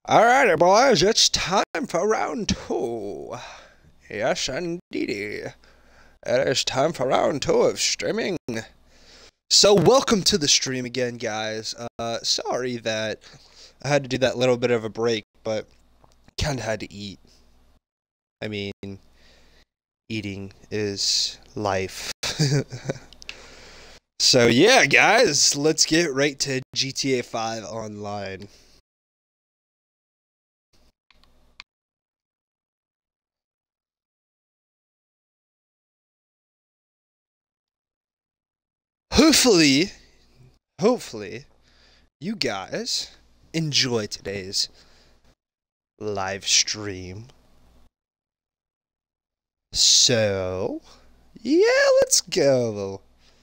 Alrighty, boys, it's time for round two. Yes, indeedy. It is time for round two of streaming. So, welcome to the stream again, guys. Sorry that I had to do that little bit of a break, but kinda had to eat. I mean, eating is life. So, yeah, guys, let's get right to GTA 5 Online. Hopefully, you guys enjoy today's live stream. So, yeah, let's go.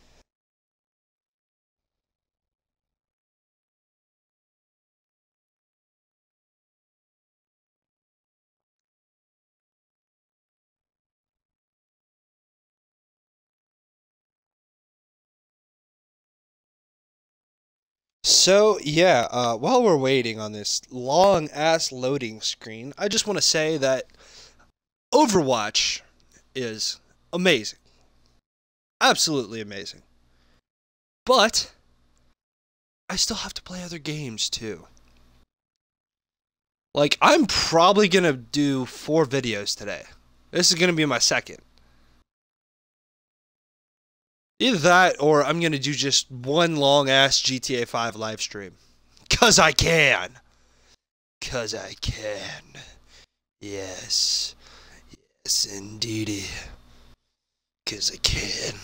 So, yeah, while we're waiting on this long ass loading screen, I just want to say that Overwatch is amazing. Absolutely amazing. But I still have to play other games too. Like, I'm probably gonna do 4 videos today. This is gonna be my second. Either that, or I'm gonna do just one long ass GTA 5 live stream. Cause I can. Cause I can. Yes. Yes, indeedy. Cause I can.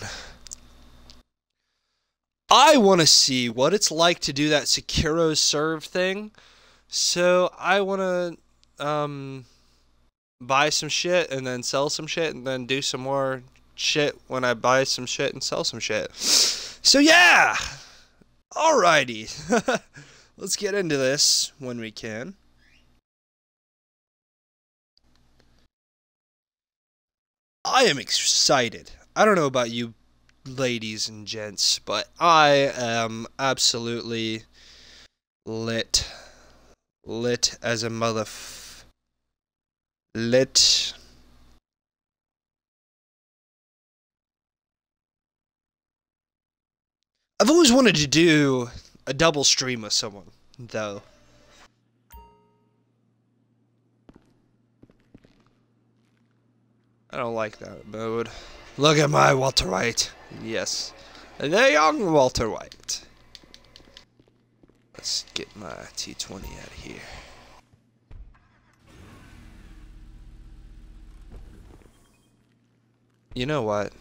I want to see what it's like to do that Sekiro serve thing. So I want to buy some shit and then sell some shit and then do some more shit when I buy some shit and sell some shit. So yeah. Alrighty. Let's get into this when we can. I am excited. I don't know about you ladies and gents, but I am absolutely lit. Lit as a lit. I've always wanted to do a double stream with someone, though. I don't like that mode. Look at my Walter White. Yes. The young Walter White. Let's get my T20 out of here. You know what?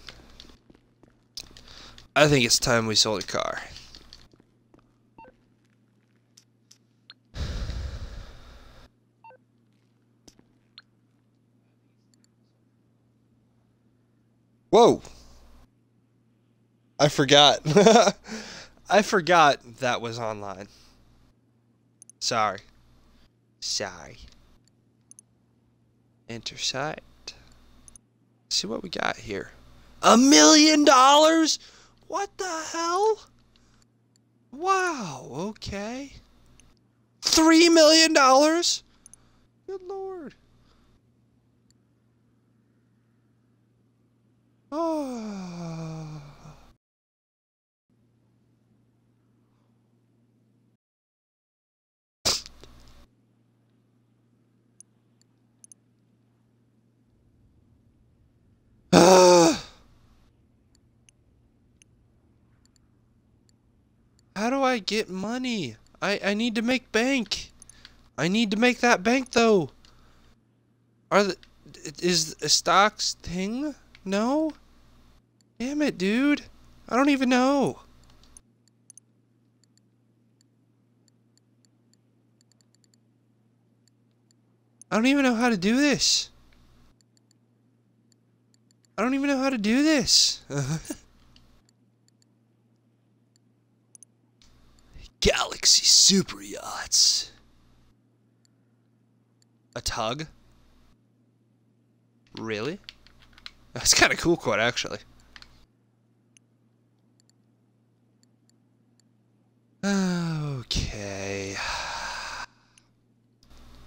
I think it's time we sold a car. Whoa! I forgot. I forgot that was online. Sorry. Sorry. Enter site. See what we got here. $1 million? What the hell? Wow, okay. $3 million? Good lord. Oh. How do I get money? I need to make bank. I need to make that bank though. Is a stocks thing? No? Damn it, dude. I don't even know. I don't even know how to do this. I don't even know how to do this. Galaxy Super Yachts. A tug? Really? That's kind of cool quote, actually. Okay.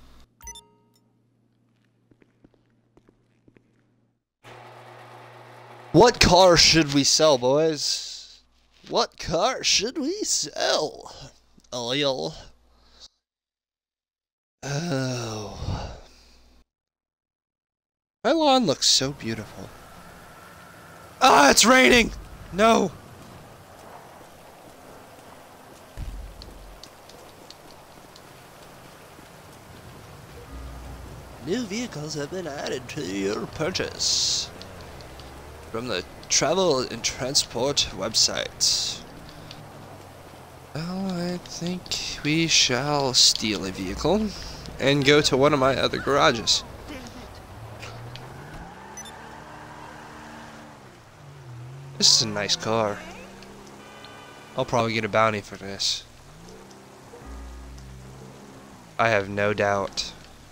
What car should we sell, boys? What car should we sell? Oil. Oh. My lawn looks so beautiful. Ah, it's raining! No! New vehicles have been added to your purchase from the Travel and Transport website. Well, I think we shall steal a vehicle and go to one of my other garages. This is a nice car. I'll probably get a bounty for this. I have no doubt.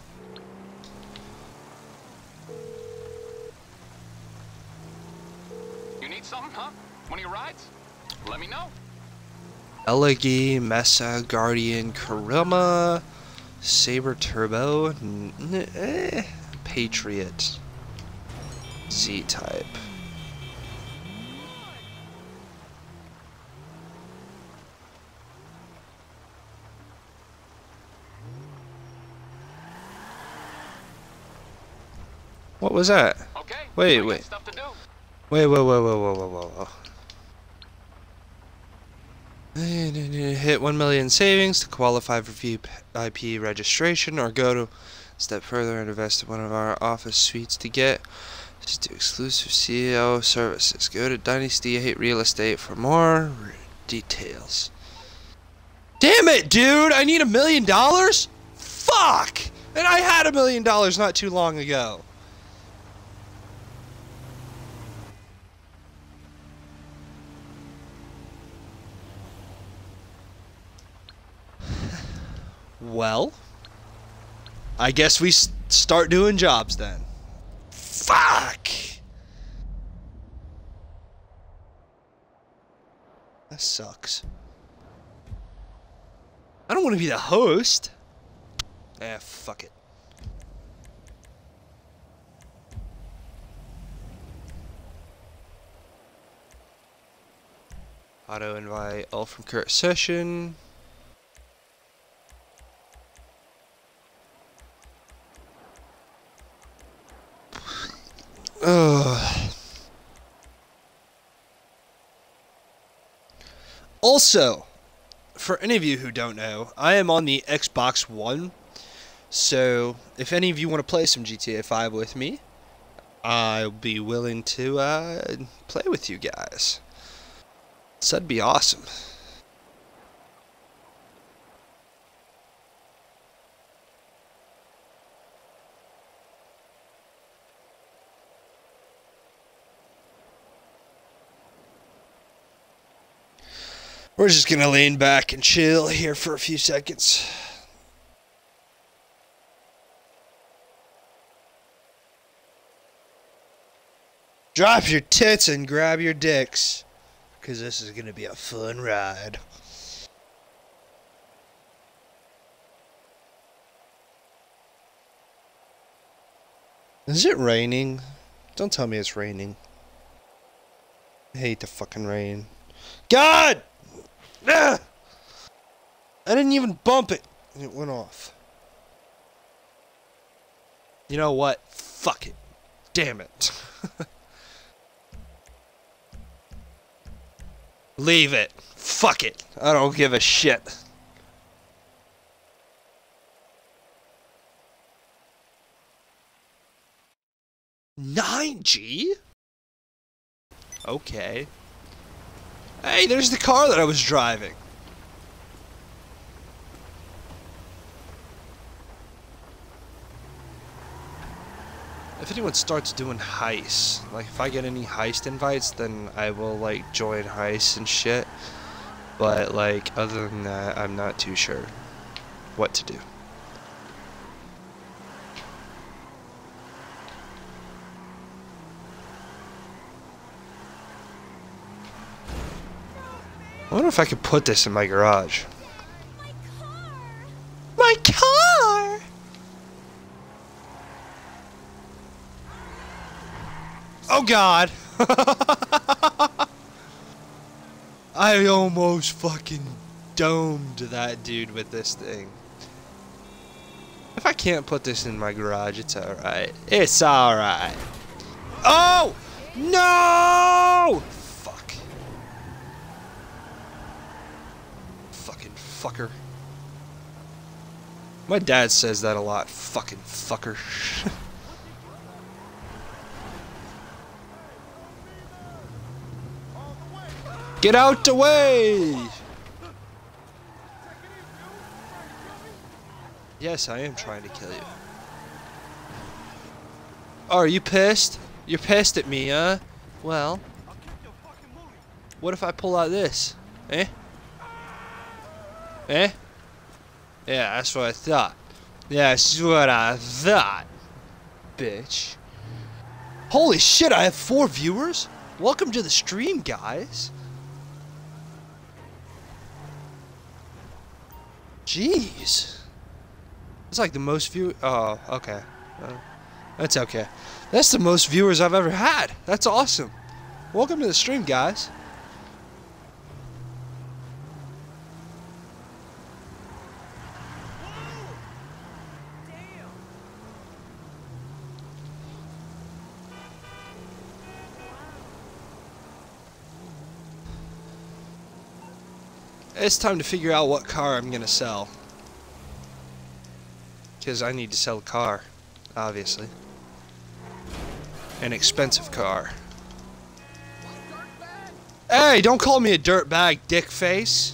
You need something, huh? One of your rides? Let me know. Elegi, Mesa, Guardian, Kuruma, Saber Turbo, Patriot, Z-Type. What was that? Okay. Wait. Stuff to do. Wait. Hit 1 million savings to qualify for VIP registration, or go to a step further and invest in one of our office suites to get just do exclusive CEO services. Go to Dynasty 8 Real Estate for more details. Damn it, dude! I need $1 million? Fuck! And I had $1 million not too long ago. Well, I guess we start doing jobs then. Fuck! That sucks. I don't want to be the host. Fuck it. Auto invite all from current session. Also, for any of you who don't know, I am on the Xbox One, so if any of you want to play some GTA 5 with me, I'll be willing to play with you guys. So that'd be awesome. We're just gonna lean back and chill here for a few seconds. Drop your tits and grab your dicks, because this is gonna be a fun ride. Is it raining? Don't tell me it's raining. I hate the fucking rain. God! Ah! I didn't even bump it, and it went off. You know what? Fuck it. Damn it. Leave it. Fuck it. I don't give a shit. $9G? Okay. Hey, there's the car that I was driving. If anyone starts doing heists, like if I get any heist invites, then I will like join heists and shit. But like other than that, I'm not too sure what to do. I wonder if I could put this in my garage. My car! Oh God! I almost fucking domed that dude with this thing. If I can't put this in my garage, it's alright. It's alright. Oh! No! Fuck. Fucking fucker. My dad says that a lot. Fucking fucker. Get out the way! Yes, I am trying to kill you. Oh, are you pissed? You're pissed at me, huh? Well, what if I pull out this? Eh? Eh? Yeah, that's what I thought. That's what I thought. Bitch. Holy shit, I have 4 viewers? Welcome to the stream, guys. Jeez. It's like the most view. Oh, okay. That's okay. That's the most viewers I've ever had. That's awesome. Welcome to the stream, guys. It's time to figure out what car I'm gonna sell. Because I need to sell a car, obviously. An expensive car. Hey, don't call me a dirtbag, dick face.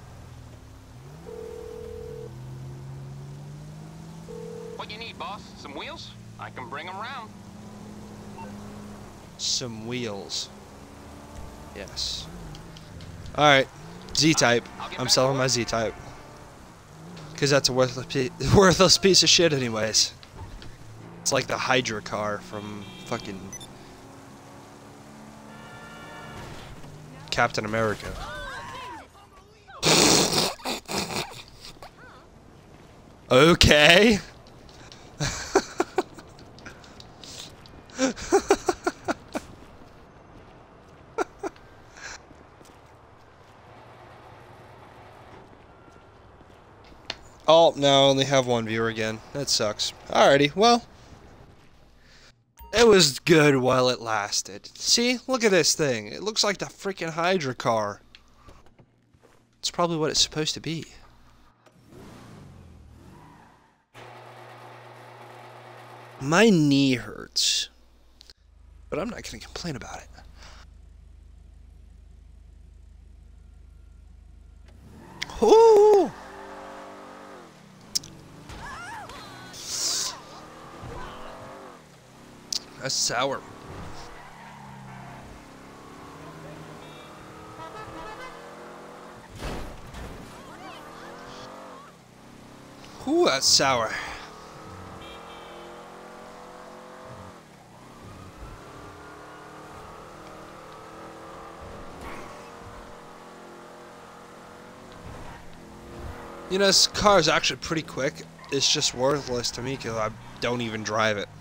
What you need, boss? Some wheels? I can bring them round. Some wheels. Yes. Alright. Z-Type. I'm selling my Z-Type. Because that's a worthless piece of shit anyways. It's like the Hydra car from fucking Captain America. Okay. Oh, no, I only have 1 viewer again. That sucks. Alrighty, well. It was good while it lasted. See? Look at this thing. It looks like the freaking Hydra car. It's probably what it's supposed to be. My knee hurts. But I'm not going to complain about it. Ooh! That's sour. Ooh, that's sour. You know, this car is actually pretty quick. It's just worthless to me because I don't even drive it.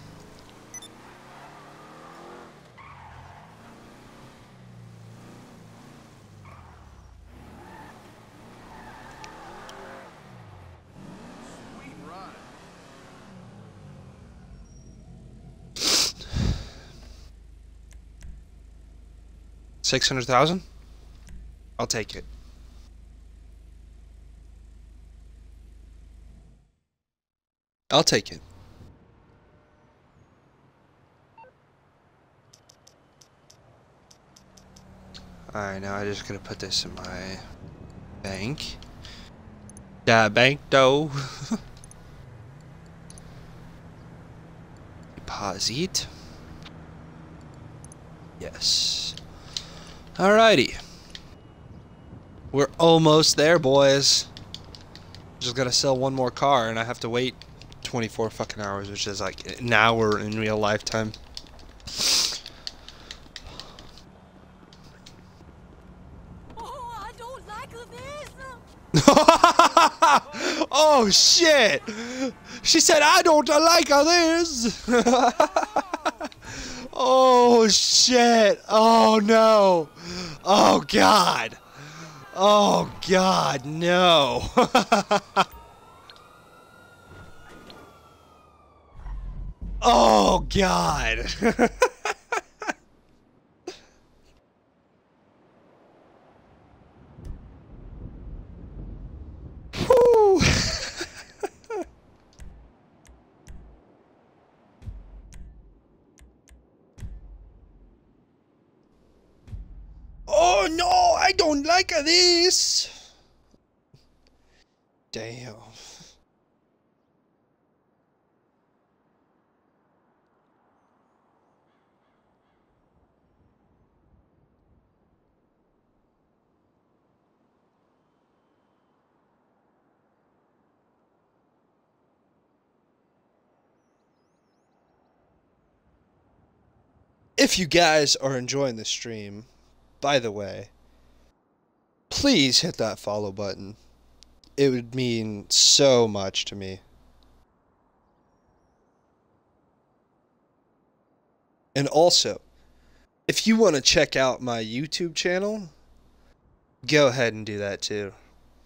$600,000? I'll take it. I'll take it. Alright, now I'm just gonna put this in my bank. Bank dough. Deposit. Yes. Alrighty. We're almost there, boys. Just gotta sell 1 more car, and I have to wait 24 fucking hours, which is like an hour in real lifetime. Oh, I don't like this. Oh shit! She said, "I don't like this." Oh shit! Oh no! Oh god! Oh God, no. Oh God. Whew. Oh no, I don't like this. Damn. If you guys are enjoying the stream, by the way, please hit that follow button. It would mean so much to me. And also, if you want to check out my YouTube channel, go ahead and do that too.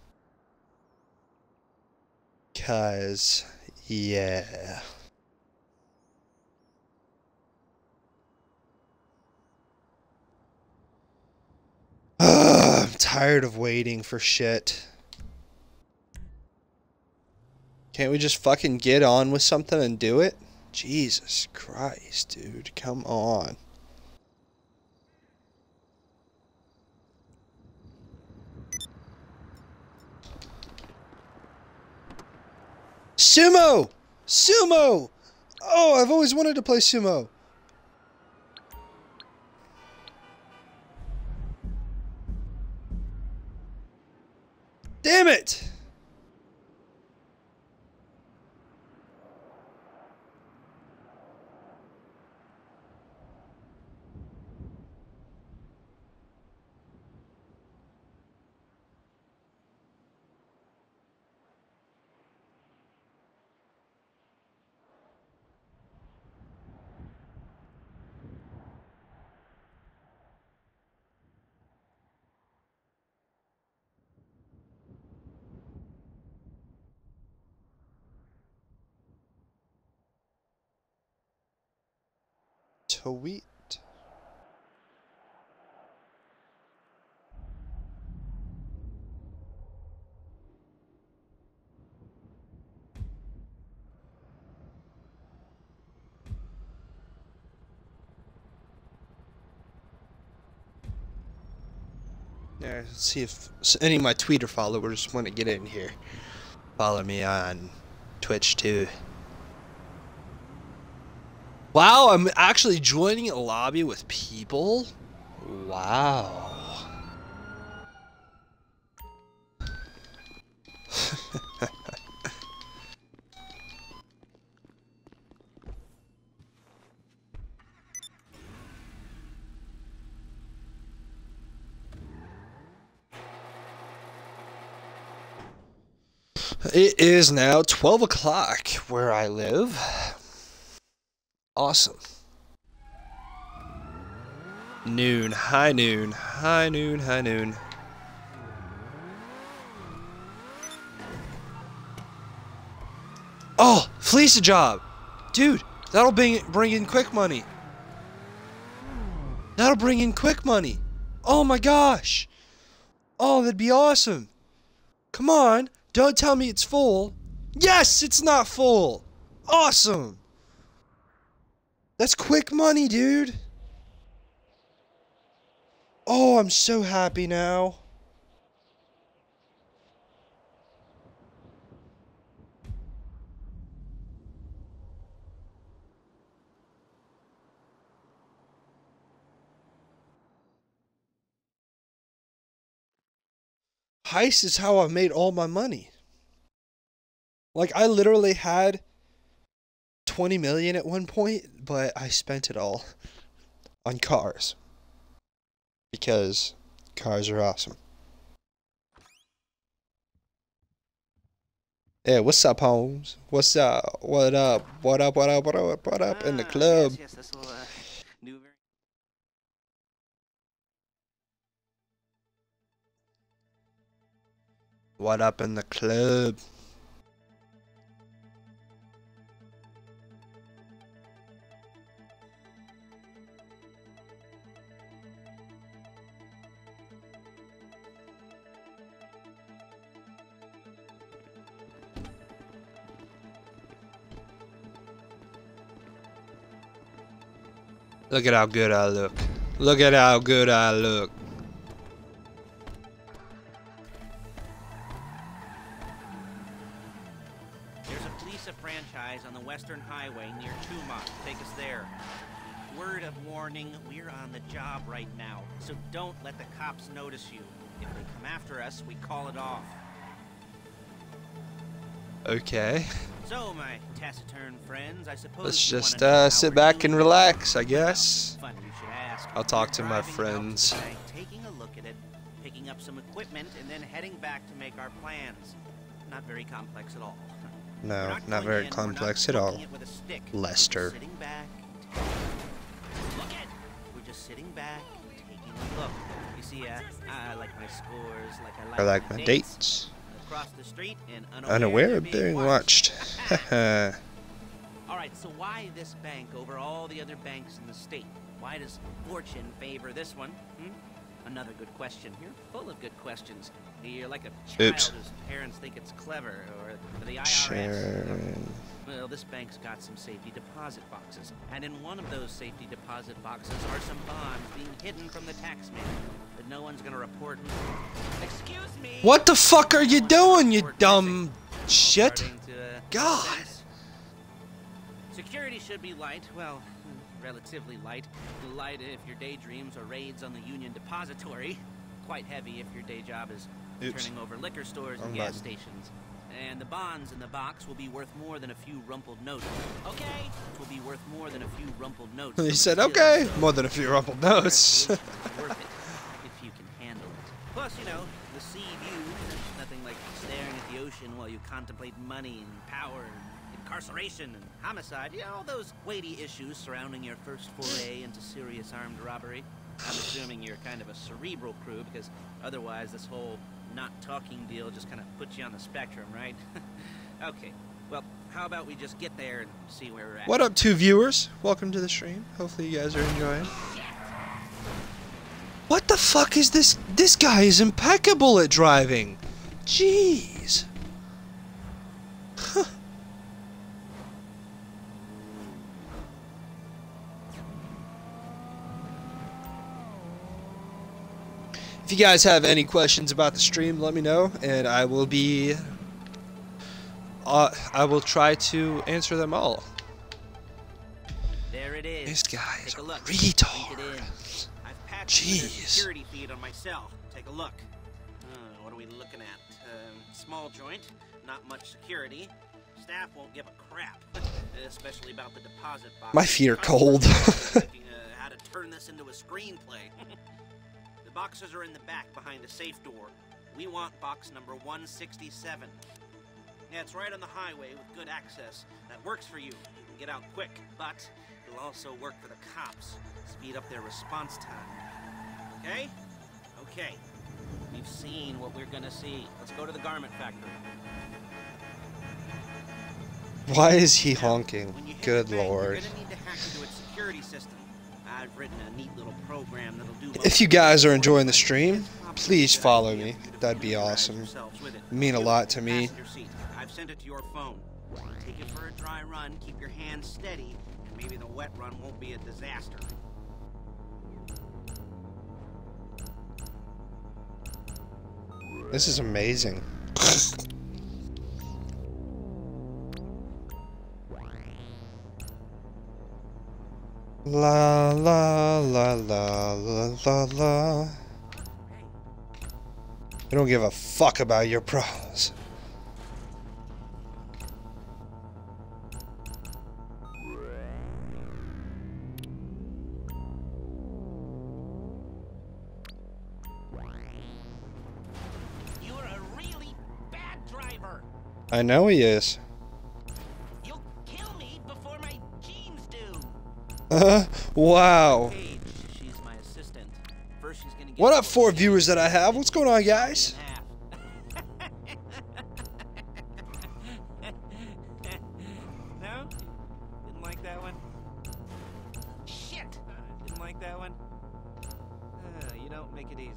'Cause, yeah. I'm tired of waiting for shit. Can't we just fucking get on with something and do it? Jesus Christ, dude. Come on. Sumo! Sumo! Oh, I've always wanted to play sumo. Damn it! Tweet. Yeah, let's see if any of my Twitter followers want to get in here. Follow me on Twitch too. Wow, I'm actually joining a lobby with people? Wow. It is now 12 o'clock where I live. Awesome. Noon, high noon, high noon, high noon. Oh, fleece job. Dude, that'll bring in quick money. That'll bring in quick money. Oh my gosh. Oh, that'd be awesome. Come on, don't tell me it's full. Yes, it's not full. Awesome. That's quick money, dude. Oh, I'm so happy now. Heist is how I made all my money. Like, I literally had 20 million at one point, but I spent it all on cars. Because cars are awesome. Yeah, what's up, Holmes? What's up? What up? What up? What up? What up? What up in the club? Yes, this will do very. What up in the club? Look at how good I look. Look at how good I look. There's a Lisa franchise on the Western Highway near Chumok. Take us there. Word of warning, we're on the job right now, so don't let the cops notice you. If they come after us, we call it off. Okay. So, my taciturn friends, I suppose Let's you just wanna know how sit we're back doing and relax, I guess. Funny you should ask. I'll talk We're to my driving out friends. to the bank, taking a look at it, picking up some equipment, and then heading back to make our plans. Not very complex at all. We're No, not going very in, we're complex not at all. poking it with a stick. We're just Lester. sitting back. Look at. We're just sitting back, taking a look. You see, I like my scores, I like my dates. Across the street and Unaware of being watched. Haha. Alright, so why this bank over all the other banks in the state? Why does fortune favor this one? Another good question. You're full of good questions. You're like a child Oops. whose parents think it's clever, or the IRS. Sharon. Well, this bank's got some safety deposit boxes, and in one of those safety deposit boxes are some bonds being hidden from the tax man that no one's gonna report. Excuse me. What the fuck are you doing, you dumb shit? Starting to, God. sense. Security should be light. Well, relatively light. Light if your daydreams are raids on the Union Depository. Quite heavy if your day job is Oops. turning over liquor stores Wrong and gas button. stations. And the bonds in the box will be worth more than a few rumpled notes. Okay? Will be worth more than a few rumpled notes. He But said, still, okay, so more than a few rumpled notes. worth it if you can handle it. Plus, you know, the sea view. There's nothing like staring at the ocean while you contemplate money and power and incarceration and homicide. You know, all those weighty issues surrounding your first foray into serious armed robbery. I'm assuming you're kind of a cerebral crew, because otherwise this whole not talking deal just kind of puts you on the spectrum, right? Okay, well, how about we just get there and see where we're at? What up, two viewers? Welcome to the stream. Hopefully you guys are enjoying. What the fuck is this? This guy is impeccable at driving. Jeez. Huh. If you guys have any questions about the stream, let me know, and I will be. I will try to answer them all. There it is. This guy is Take a look. retard. Link it in. I've patched in the Jeez. security feed on myself. Take a look. What are we looking at? Small joint, not much security. Staff won't give a crap, especially about the deposit box. My feet are cold. Thinking, how to turn this into a screenplay. The boxes are in the back behind the safe door. We want box number 167. Yeah, it's right on the highway with good access. That works for you. You can get out quick, but it'll also work for the cops. Speed up their response time. Okay? Okay. We've seen what we're gonna see. Let's go to the garment factory. Why is he Now, honking? when you hit Good the bank, lord. You're gonna need to hack into its security system. I've written a neat little program that'll do. If you guys are enjoying the stream, please follow me. That'd be awesome. It'd mean a lot to me. Passenger seat. I've sent it to your phone. Take it for a dry run, keep your hands steady, and maybe the wet run won't be a disaster. This is amazing. La la la la la la la. I don't give a fuck about your problems. You're a really bad driver. I know he is. You'll kill me before my jeans do. Wow. Paige, she's my assistant. First, she's gonna get What up, all 4 the viewers that I have? What's going on, guys? in half. like that one? You don't make it easy.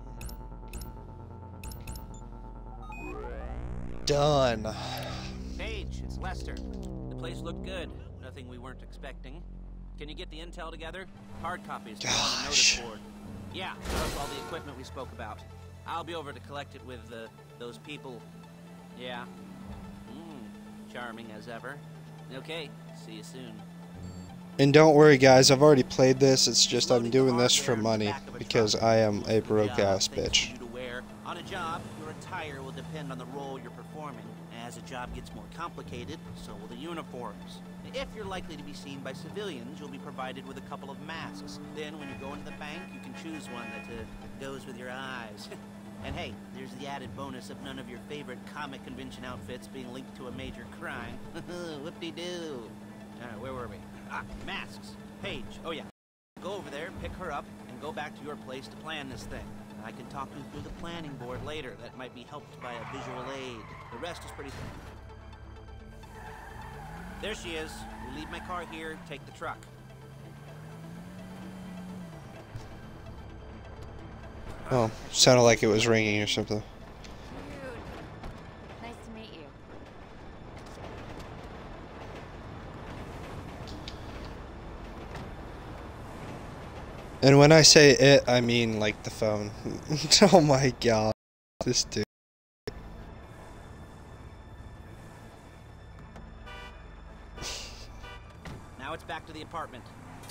Done. Paige, it's Lester. The place looked good. Nothing we weren't expecting. Can you get the intel together? Hard copies on a notice board. Yeah, that's all the equipment we spoke about. I'll be over to collect it with those people. Yeah. Charming as ever. Okay, see you soon. And don't worry, guys, I've already played this. It's just I'm doing this for money because I am a broke ass bitch. On a job, your attire will depend on the role you're performing. As a job gets more complicated, so will the uniforms. If you're likely to be seen by civilians, you'll be provided with a couple of masks. Then, when you go into the bank, you can choose one that goes with your eyes. And hey, there's the added bonus of none of your favorite comic convention outfits being linked to a major crime. Whoop-de-doo. Where were we? Masks. Paige. Oh yeah. Go over there, pick her up, and go back to your place to plan this thing. I can talk you through the planning board later. That might be helped by a visual aid. The rest is pretty... There she is. You leave my car here, take the truck. Oh, sounded like it was ringing or something. Dude, nice to meet you. And when I say it, I mean like the phone. Oh my god, this dude. Now it's back to the apartment.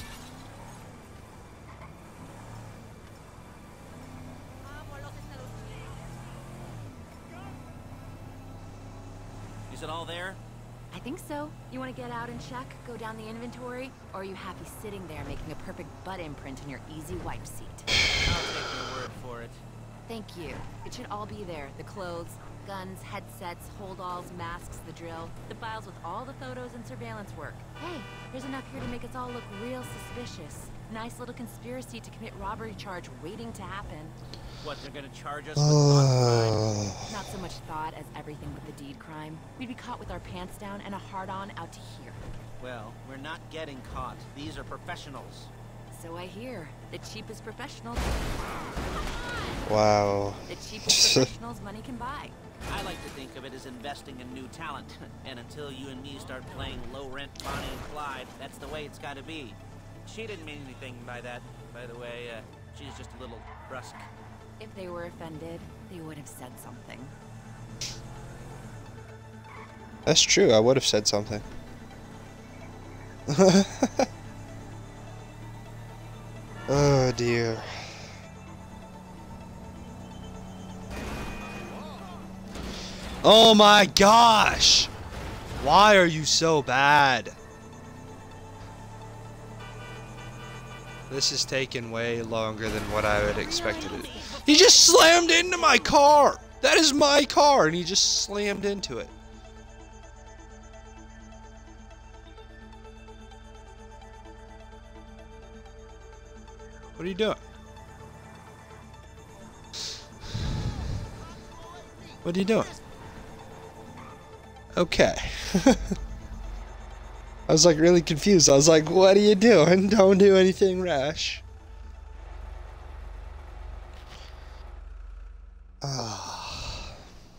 Is it all there? I think so. You want to get out and check? Go down the inventory? Or are you happy sitting there making a perfect butt imprint in your easy wipe seat? I'll take your word for it. Thank you. It should all be there. The clothes, guns, headsets, hold-alls, masks, the drill. The files with all the photos and surveillance work. Hey, there's enough here to make us all look real suspicious. Nice little conspiracy to commit robbery charge waiting to happen. What, they're gonna charge us with crime? Not so much thought as everything but the deed crime. We'd be caught with our pants down and a hard-on out to here. Well, we're not getting caught. These are professionals. So I hear. The cheapest professionals. Wow. The cheapest professionals money can buy. I like to think of it as investing in new talent. And until you and me start playing low-rent Bonnie and Clyde, that's the way it's gotta be. She didn't mean anything by that, by the way. She's just a little brusque. If they were offended, they would have said something. That's true, I would have said something. Oh dear. Oh my gosh! Why are you so bad? This is taking way longer than what I had expected it. He just slammed into my car! That is my car, and he just slammed into it. What are you doing? What are you doing? Okay. I was like really confused. I was like, what are you doing? Don't do anything rash. Ah.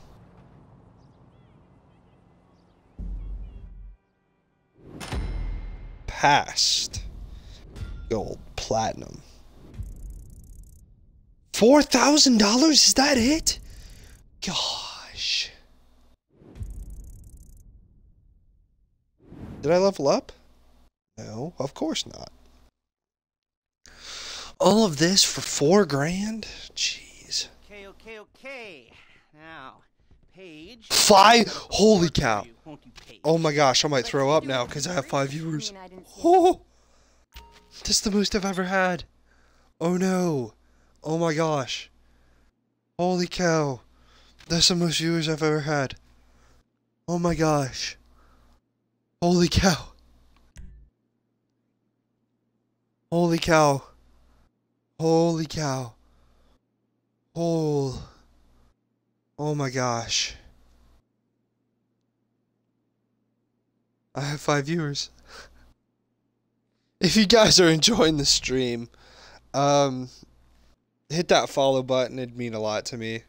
Passed. Gold, platinum. $4,000? Is that it? Gosh. Did I level up? No, of course not. All of this for $4,000? Jeez. Okay. Now, Paige. Holy cow. Oh my gosh, I might throw up now because I have 5 viewers. Oh, that's the most I've ever had. Oh no. Oh my gosh. Holy cow. That's the most viewers I've ever had. Oh my gosh. Holy cow. Holy cow. Holy cow. Oh my gosh. I have 5 viewers. If you guys are enjoying the stream, hit that follow button. It'd mean a lot to me.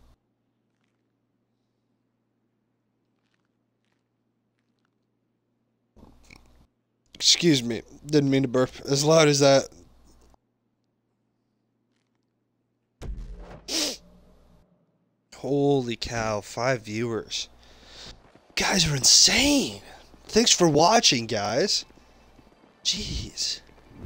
Excuse me. Didn't mean to burp as loud as that. Holy cow, 5 viewers. Guys are insane. Thanks for watching, guys. Jeez.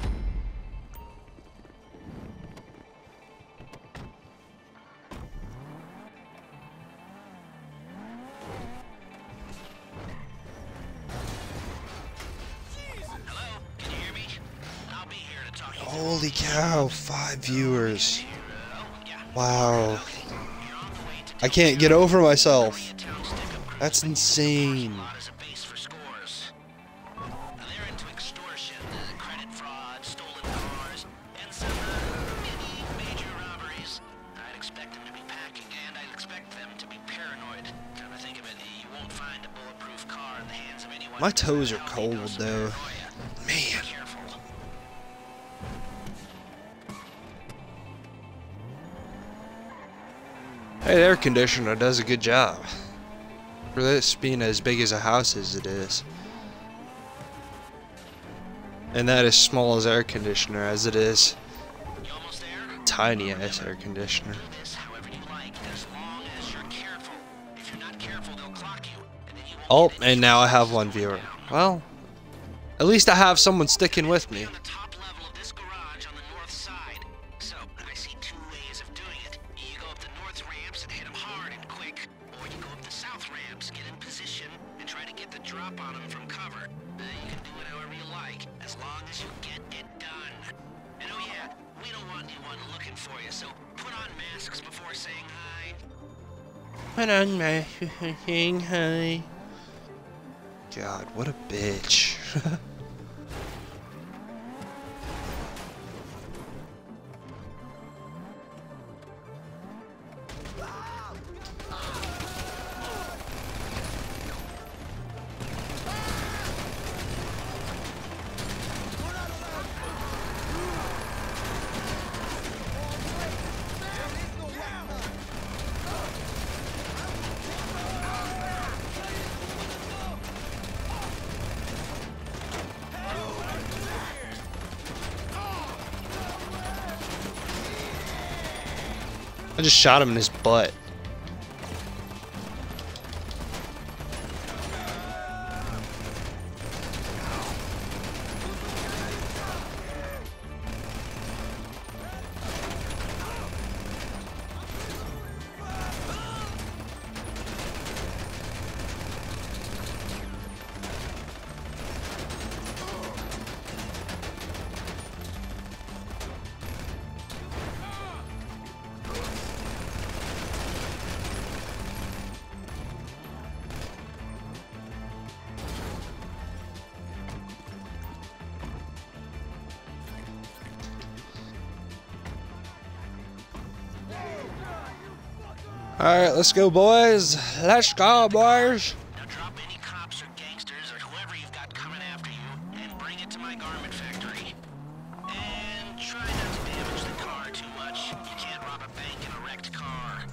Holy cow, 5 viewers. Wow. I can't get over myself. That's insane. My toes are cold though. Man. Hey, the air conditioner does a good job. For this being as big as a house as it is. And that is small as air conditioner as it is. Tiny ass air conditioner. Oh, and now I have 1 viewer. Well, at least I have someone sticking with me. Put on my saying hi. God, what a bitch. I just shot him in his butt. Alright, let's go, boys. Let's go, boys. Now drop any cops or gangsters or whoever you've got coming after you and bring it to my garment factory. And try not to damage the car too much. You can't rob a bank in a wrecked car.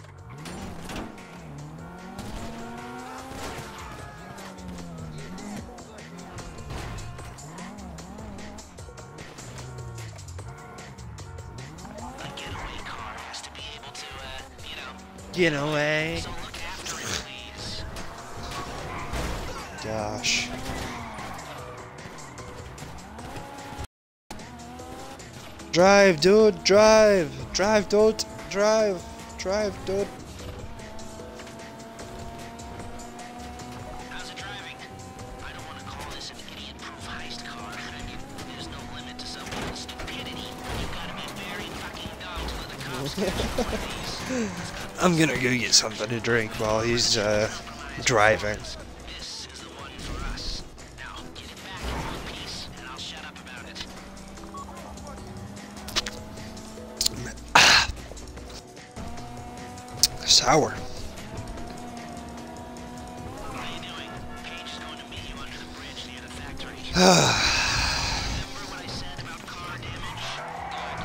A getaway car has to be able to, you know. Get away. So look after it, please. Gosh. Drive, dude, drive. Drive, dude, drive. Drive, dude. How's it driving? I don't want to call this an idiot-proof heist car. I mean, there's no limit to someone's stupidity. You've got to be very fucking dumb to let the cops catch you one of these. I'm gonna go get something to drink while he's driving. This is the one for us. Now, get it back in one piece, and I'll shut up about it. Sour. How you doing? Paige is going to meet you under the bridge near the factory. Remember what I said about car damage?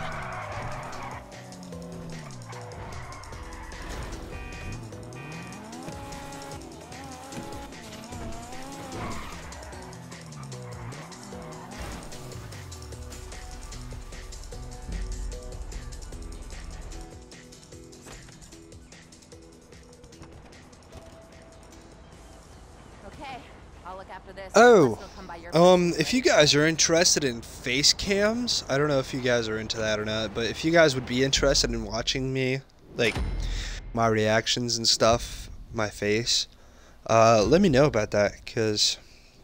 Okay, I'll look after this. Oh, Unless they'll come by your place if you later. guys are interested in face cams, I don't know if you guys are into that or not, but if you guys would be interested in watching me, like, my reactions and stuff, my face, let me know about that, because,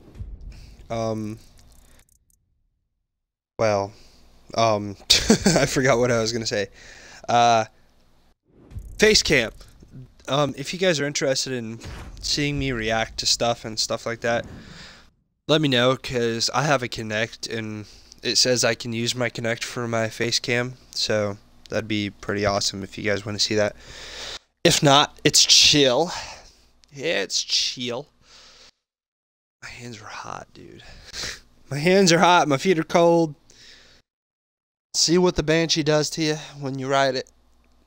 well, I forgot what I was gonna say. Face cam. If you guys are interested in seeing me react to stuff and stuff like that, let me know, because I have a Kinect and it says I can use my Kinect for my face cam, so that'd be pretty awesome if you guys want to see that. If not, it's chill. Yeah, it's chill. My hands are hot, dude. My hands are hot, my feet are cold. See what the Banshee does to you when you ride it.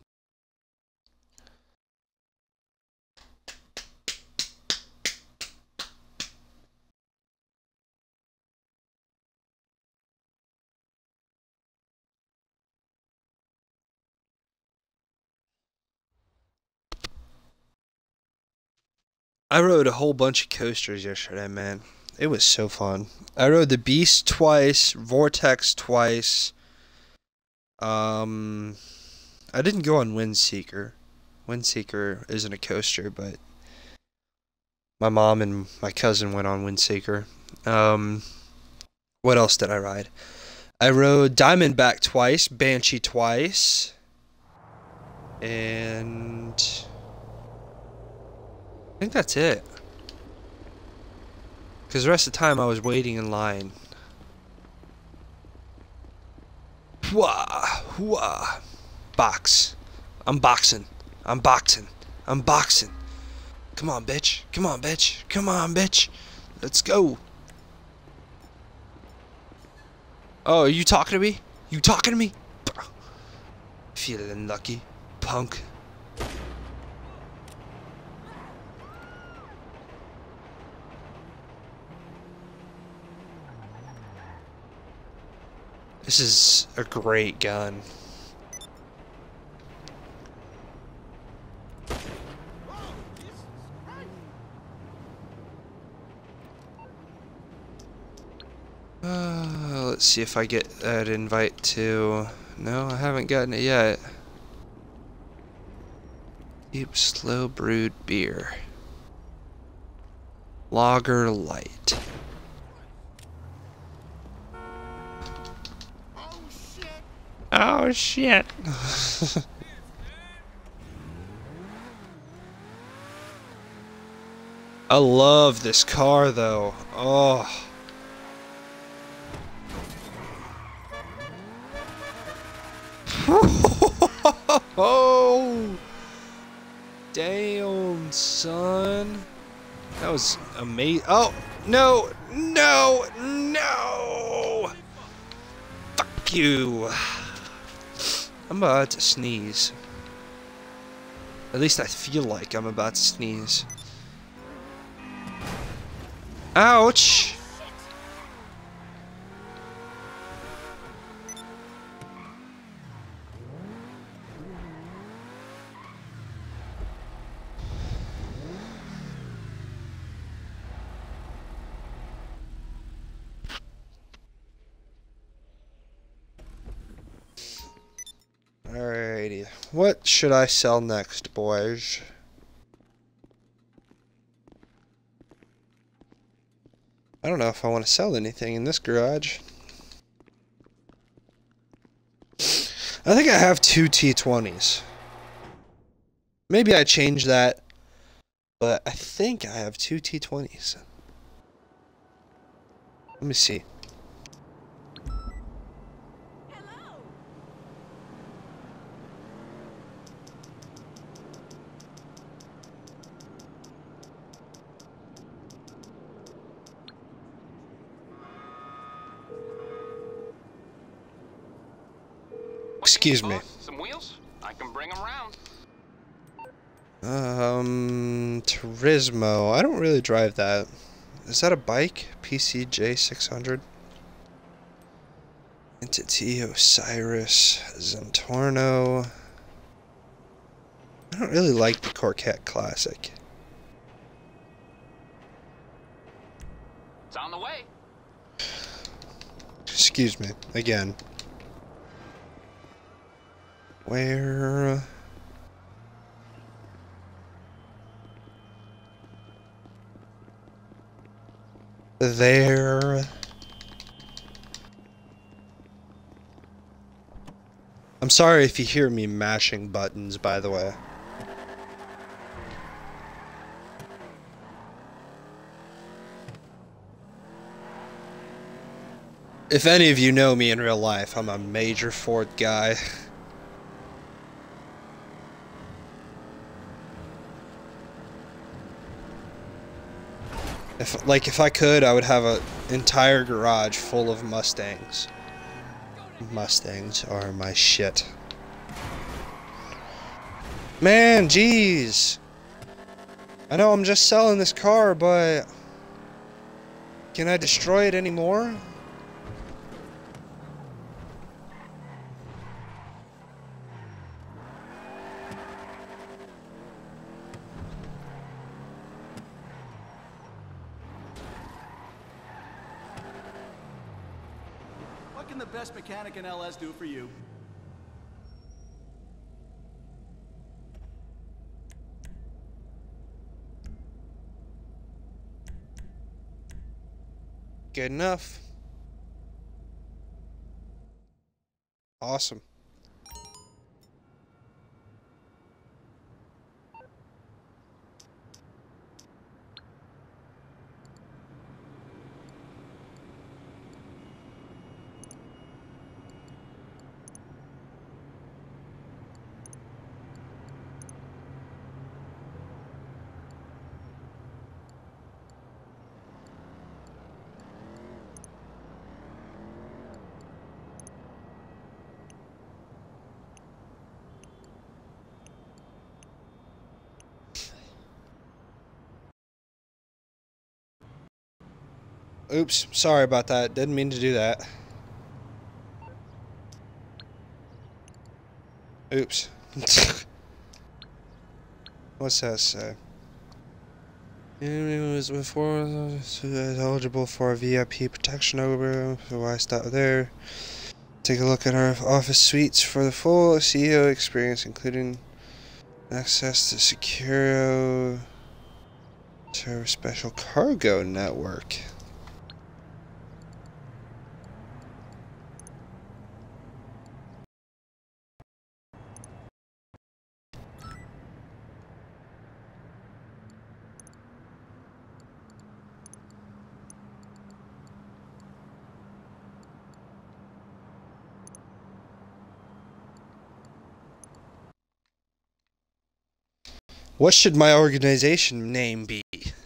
I rode a whole bunch of coasters yesterday, man. It was so fun. I rode the Beast twice, Vortex twice. I didn't go on Windseeker. Windseeker isn't a coaster, but my mom and my cousin went on Windseeker. What else did I ride? I rode Diamondback twice, Banshee twice, and I think that's it. Because the rest of the time I was waiting in line. Wah, wah. Box. I'm boxing. I'm boxing. I'm boxing. Come on, bitch. Come on, bitch. Come on, bitch. Let's go. Oh, are you talking to me? You talking to me? Feeling lucky, punk. This is a great gun. Let's see if I get that invite to... No, I haven't gotten it yet. Deep slow brewed beer. Lager light. Oh shit. I love this car though. Oh. Oh. Damn, son. That was amazing. Oh, no. No. No. Fuck you. I'm about to sneeze. At least I feel like I'm about to sneeze. Ouch! Alrighty, what should I sell next, boys? I don't know if I want to sell anything in this garage. I think I have two T20s. Maybe I change that, but I think I have two T20s. Let me see. Excuse me. Some wheels? I can bring them around. Turismo. I don't really drive that. Is that a bike? PCJ 600. Entity, Osiris, Zentorno. I don't really like the Corvette Classic. on the way. Excuse me, again. Where... There... I'm sorry if you hear me mashing buttons, by the way. If any of you know me in real life, I'm a major Ford guy. If I could, I would have an entire garage full of Mustangs. Mustangs are my shit. Man, jeez. I know I'm just selling this car, but... Can I destroy it anymore? What can the best mechanic in LS do for you? Good enough. Awesome. Oops, sorry about that. Didn't mean to do that. Oops. What's that say? It was before eligible for VIP protection over, so I stopped there. Take a look at our office suites for the full CEO experience, including access to secure to a special cargo network. What should my organization name be?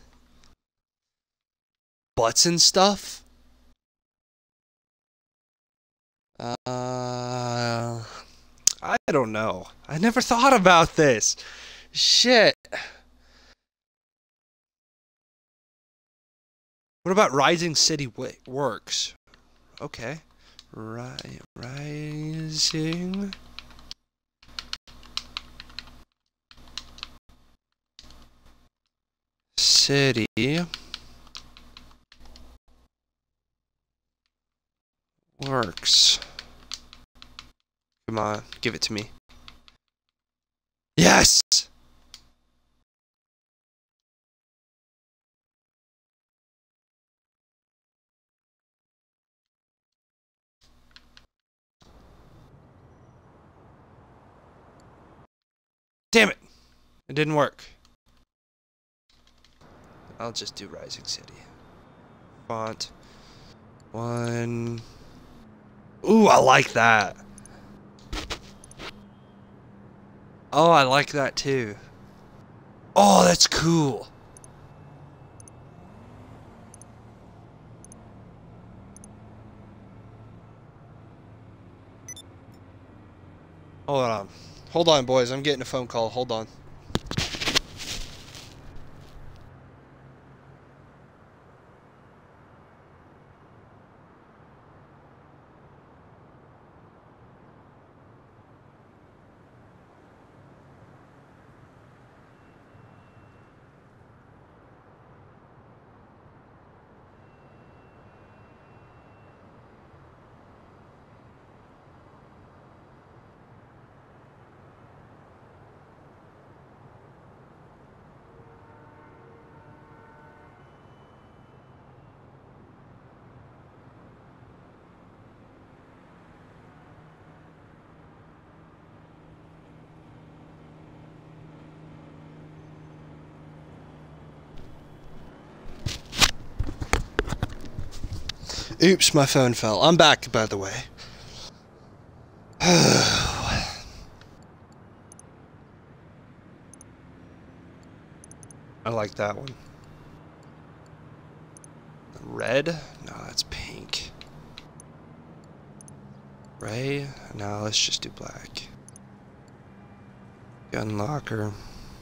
Butts and stuff? I don't know. I never thought about this. Shit. What about Rising City Works? Okay. Rising City Works. Come on, give it to me. Yes! Damn it! It didn't work. I'll just do Rising City. Font. 1. Ooh, I like that. Oh, I like that too. Oh, that's cool. Hold on. Hold on, boys. I'm getting a phone call. Hold on. Oops, my phone fell. I'm back, by the way. I like that one. Red? No, that's pink. Gray? No, let's just do black. Gun locker.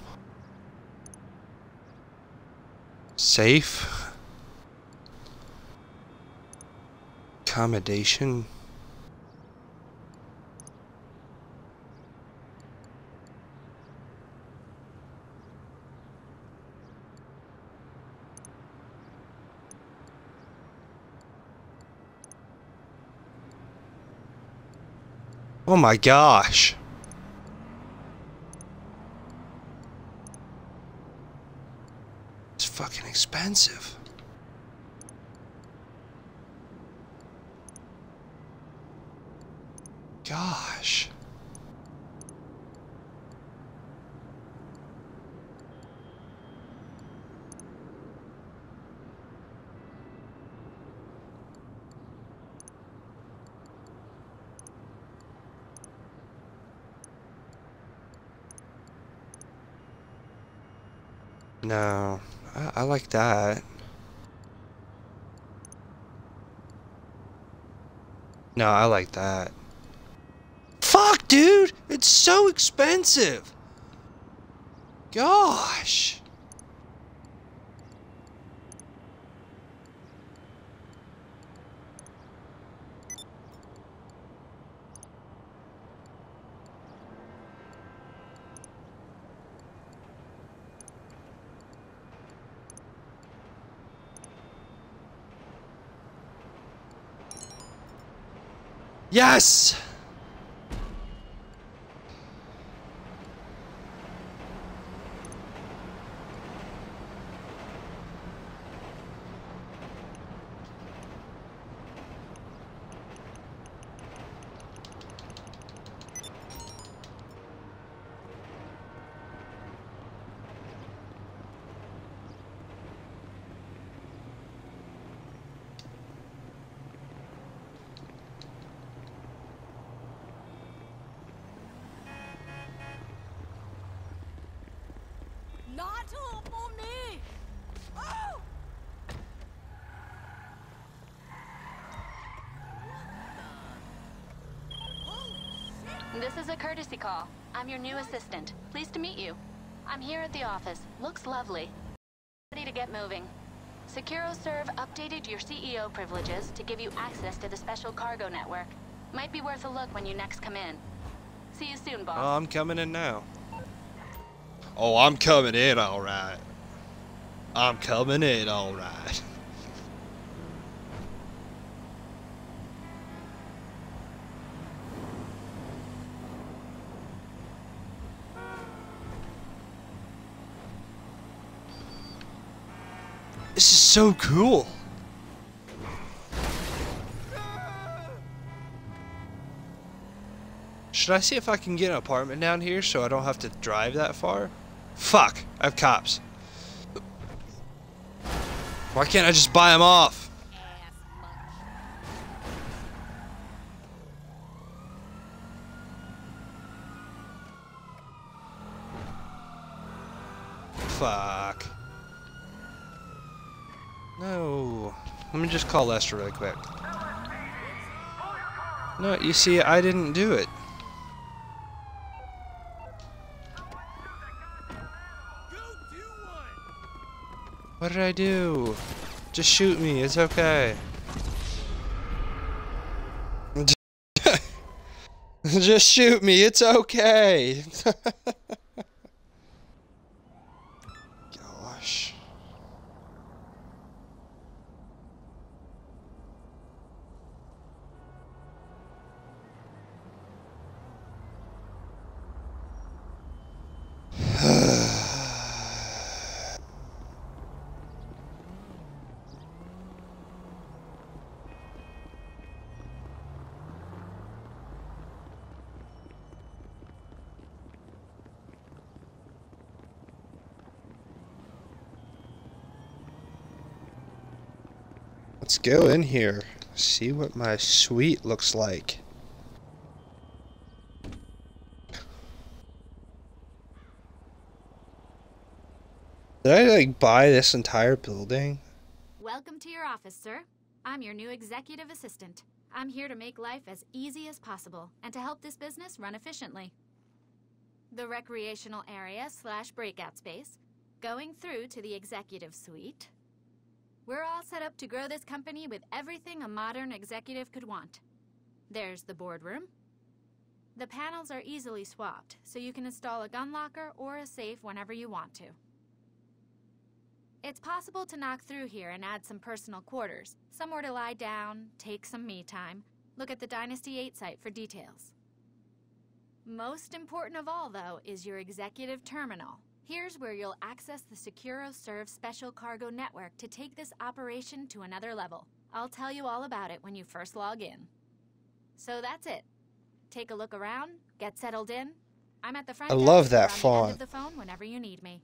Safe. Accommodation. Oh my gosh. It's fucking expensive. Gosh. No, I like that. No, I like that. Fuck, dude! It's so expensive! Gosh! Yes! Not for me! Oh! This is a courtesy call. I'm your new assistant. Pleased to meet you. I'm here at the office. Looks lovely. Ready to get moving. SecuroServe updated your CEO privileges to give you access to the special cargo network. Might be worth a look when you next come in. See you soon, boss. Oh, I'm coming in now. Oh, I'm coming in alright. I'm coming in alright. This is so cool. Should I see if I can get an apartment down here so I don't have to drive that far? Fuck, I have cops. Why can't I just buy them off? Fuck. No. Let me just call Lester really quick. No, you see, I didn't do it. What did I do? Just shoot me, it's okay. Just shoot me, it's okay. Gosh. Let's go in here. See what my suite looks like. Did I like buy this entire building? Welcome to your office, sir. I'm your new executive assistant. I'm here to make life as easy as possible and to help this business run efficiently. The recreational area / breakout space, going through to the executive suite. We're all set up to grow this company with everything a modern executive could want. There's the boardroom. The panels are easily swapped, so you can install a gun locker or a safe whenever you want to. It's possible to knock through here and add some personal quarters, somewhere to lie down, take some me time, look at the Dynasty 8 site for details. Most important of all, though, is your executive terminal. Here's where you'll access the SecuroServ Special Cargo Network to take this operation to another level. I'll tell you all about it when you first log in. So that's it. Take a look around, get settled in. I'm at the front desk. I love that or on the end font. of the phone whenever you need me.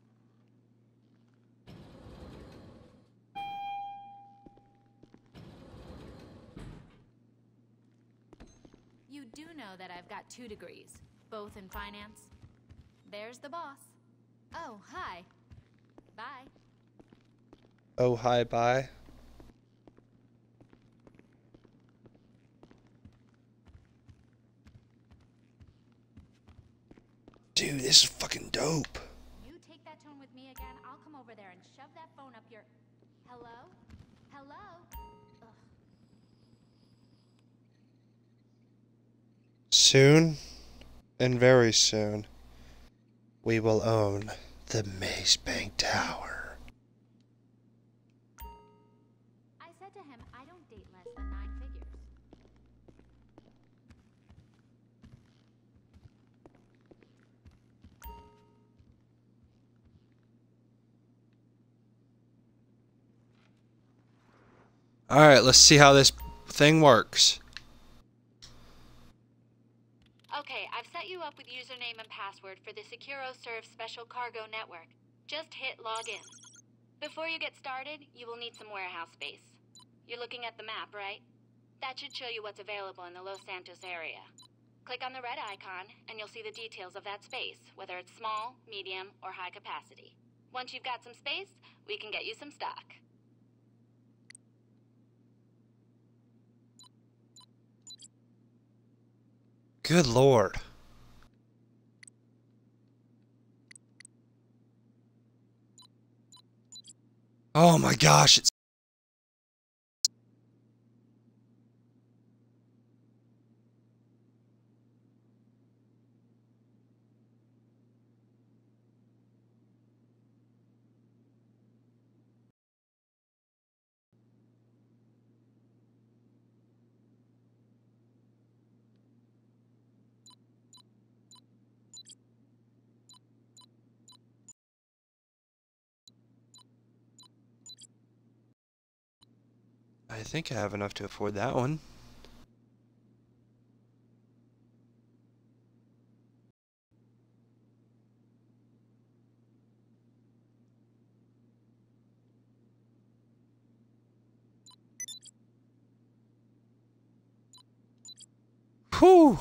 You do know that I've got 2 degrees, both in finance. There's the boss. Oh, hi. Bye. Oh, hi, bye. Dude, this is fucking dope. You take that tone with me again, I'll come over there and shove that phone up your... Hello? Hello? Ugh. Soon, and very soon, we will own the Maze Bank Tower. I said to him, I don't date less than 9 figures. Alright, let's see how this thing works. Okay, I've set you up with username and password for the SecuroServ Special Cargo Network. Just hit login. Before you get started, you will need some warehouse space. You're looking at the map, right? That should show you what's available in the Los Santos area. Click on the red icon, and you'll see the details of that space, whether it's small, medium, or high capacity. Once you've got some space, we can get you some stock. Good lord. Oh my gosh, it's... I think I have enough to afford that one. Whew!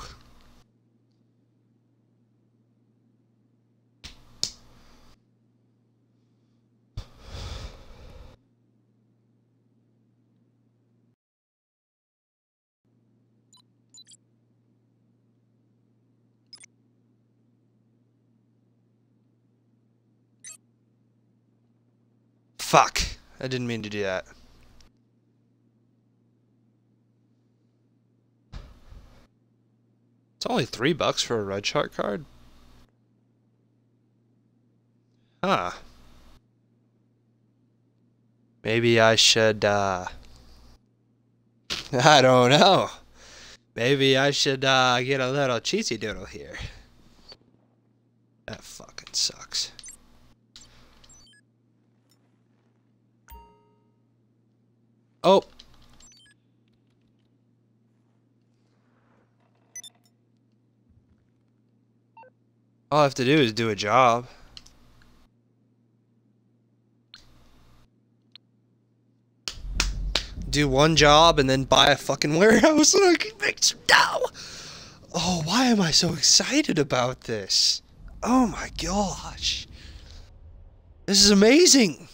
Fuck! I didn't mean to do that. It's only $3 for a Red Shark card? Huh. Maybe I should, I don't know. Maybe I should, get a little cheesy doodle here. That fucking sucks. Oh! All I have to do is do a job. do one job and then buy a fucking warehouse and I can make some dough. Oh, why am I so excited about this? Oh my gosh. This is amazing.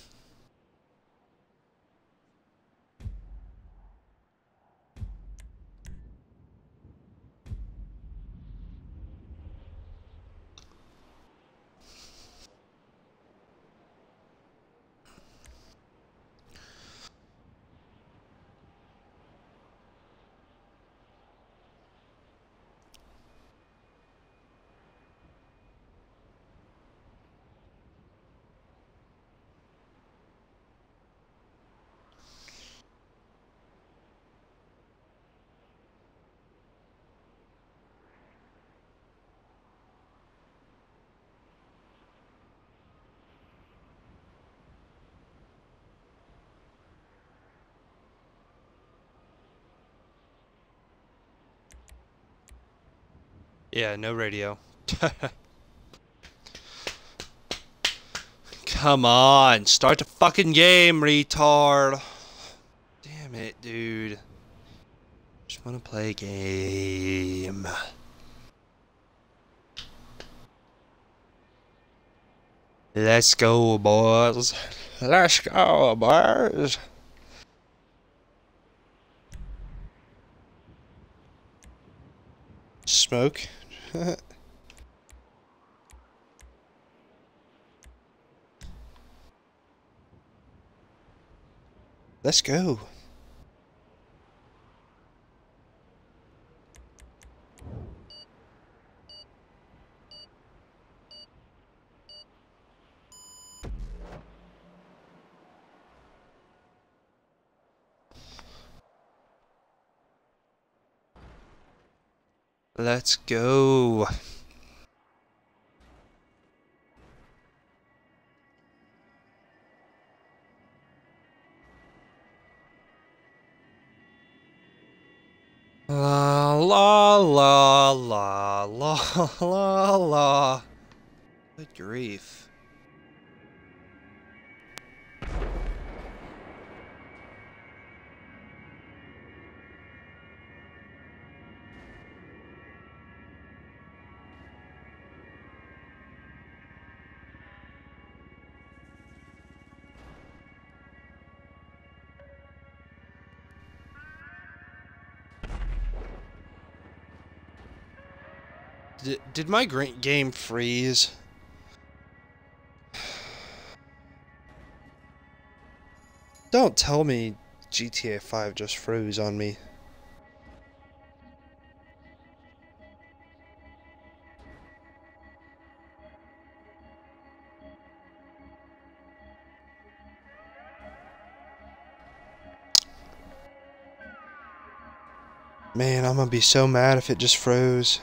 Yeah, no radio. Come on, start the fucking game, retard. Damn it, dude. Just wanna play a game. Let's go, boys. Let's go, boys. Smoke. Let's go. Let's go. La la la la la la la. Good grief. Did my game freeze? Don't tell me GTA 5 just froze on me. Man, I'm gonna be so mad if it just froze.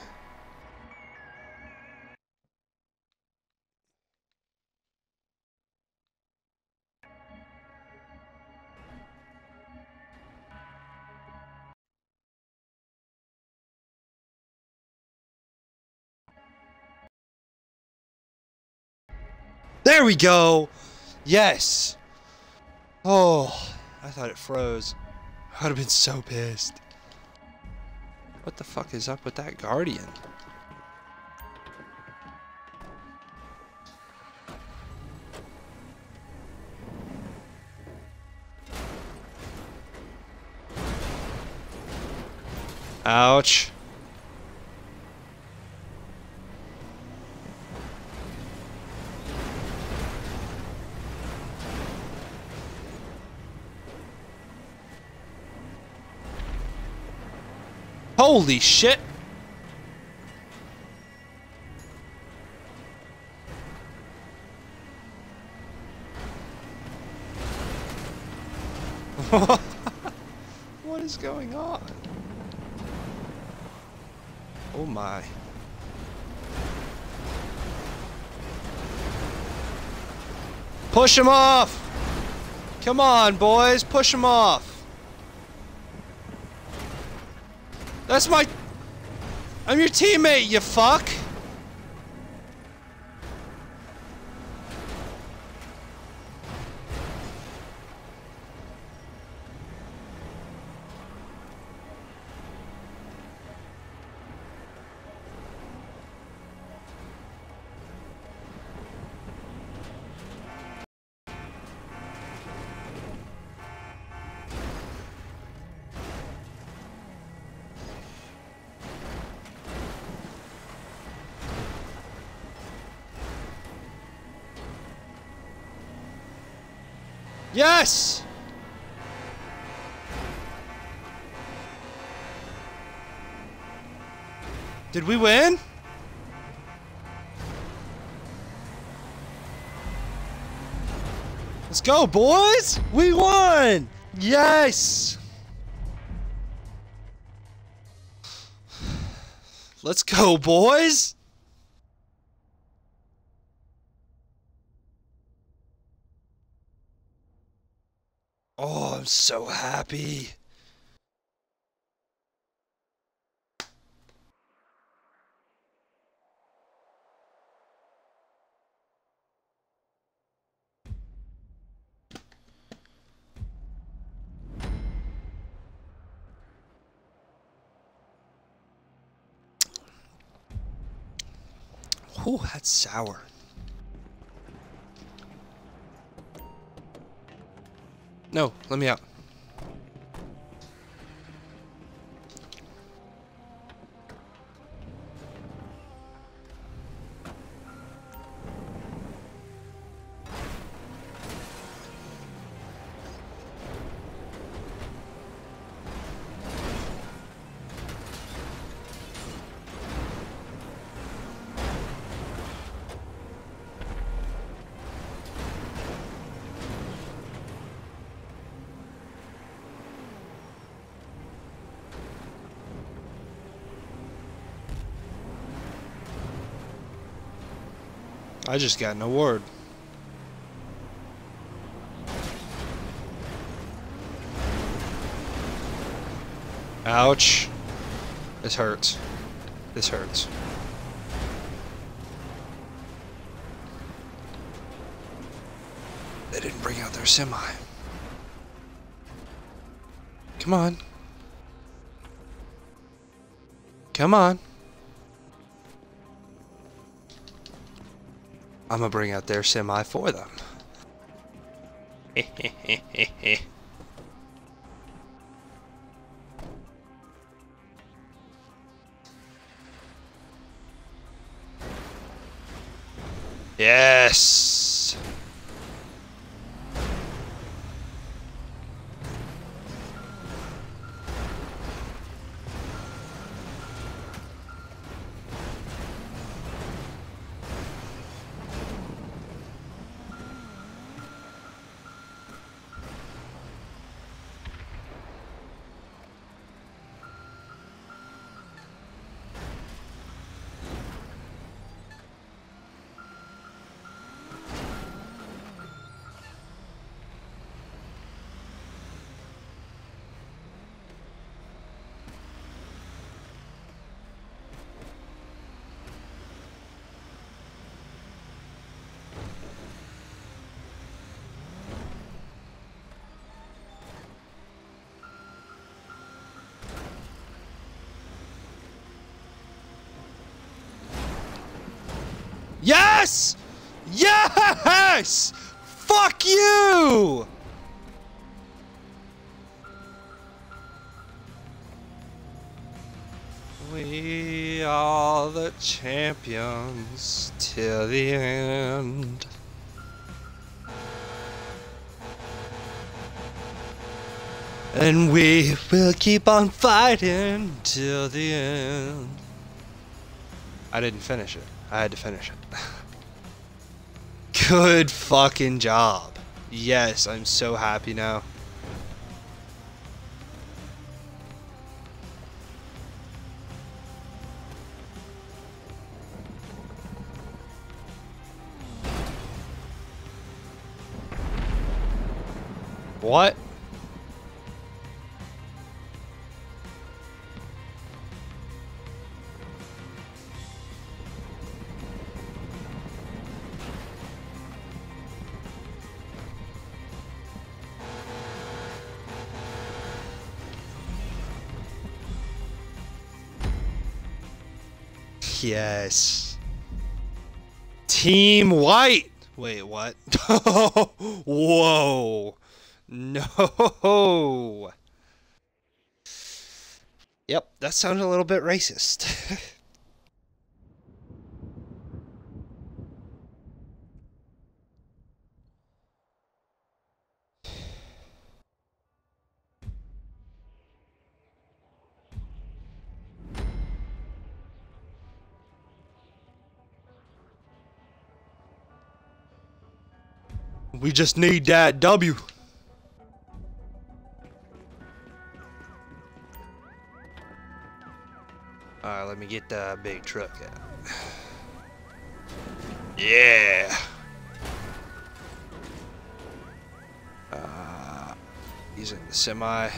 There we go! Yes! Oh, I thought it froze. I would have been so pissed. What the fuck is up with that Guardian? Ouch. Holy shit! What is going on? Oh my. Push him off! Come on, boys, push him off! That's my... I'm your teammate, you fuck! Yes! Did we win? Let's go, boys! We won! Yes! Let's go, boys! Oh, I'm so happy. Ooh, that's sour. No, let me out. I just got an award. Ouch. This hurts. This hurts. They didn't bring out their semi. Come on. Come on. I'm gonna bring out their semi for them. Yes. Yes! Yes! Fuck you! We are the champions till the end. And we will keep on fighting till the end. I didn't finish it. I had to finish it. Good fucking job. Yes, I'm so happy now. What? Yes. Team White. Wait, what? Whoa. No. Yep, that sounded a little bit racist. We just need that W. Alright, let me get the big truck out. Yeah. Using the semi.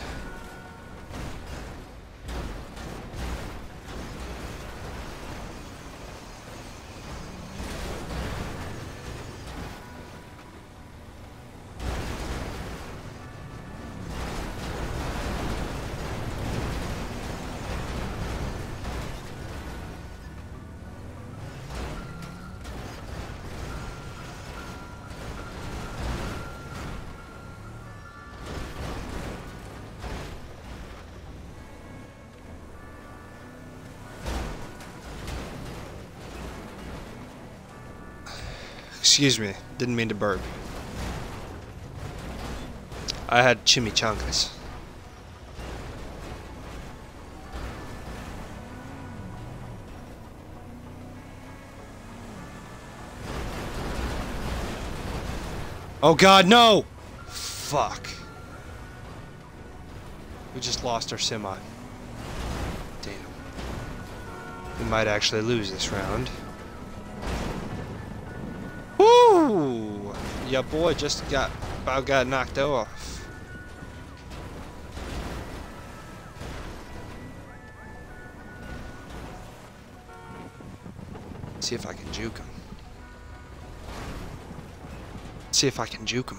Excuse me, didn't mean to burp. I had chimichangas. Oh God, no! Fuck. We just lost our semi. Damn. We might actually lose this round. Woo! Yeah, boy, just about got knocked off. See if I can juke him. See if I can juke him.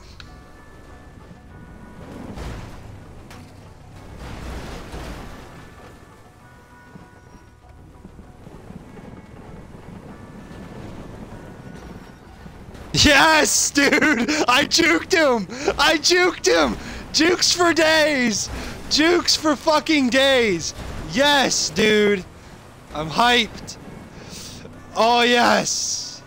Yes, dude! I juked him! I juked him! Jukes for days! Jukes for fucking days! Yes, dude! I'm hyped! Oh, yes!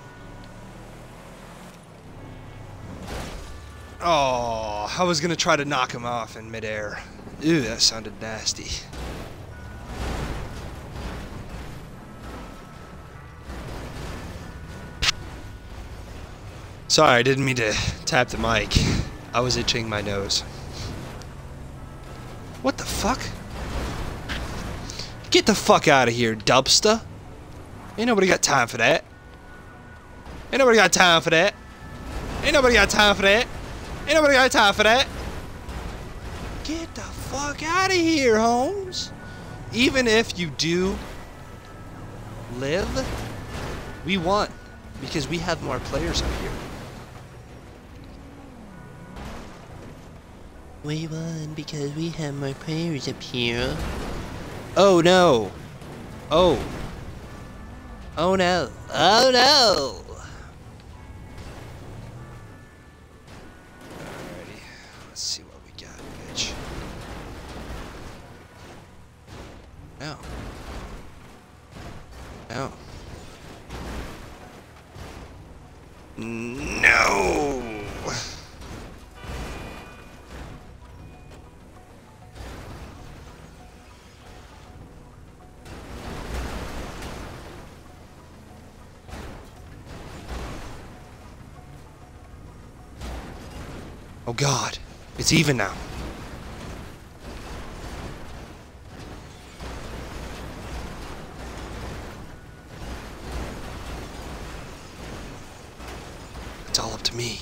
Oh, I was gonna try to knock him off in midair. Ew, that sounded nasty. Sorry, I didn't mean to tap the mic. I was itching my nose. What the fuck? Get the fuck out of here, Dubster. Ain't nobody got time for that. Ain't nobody got time for that. Ain't nobody got time for that. Ain't nobody got time for that. Get the fuck out of here, Holmes. Even if you do live, we won. Because we have more players up here. We won because we have more players up here. Oh no. Oh. Oh no. Oh no. Alrighty. Let's see what we got, bitch. No. No. No. Oh God, it's even now. It's all up to me.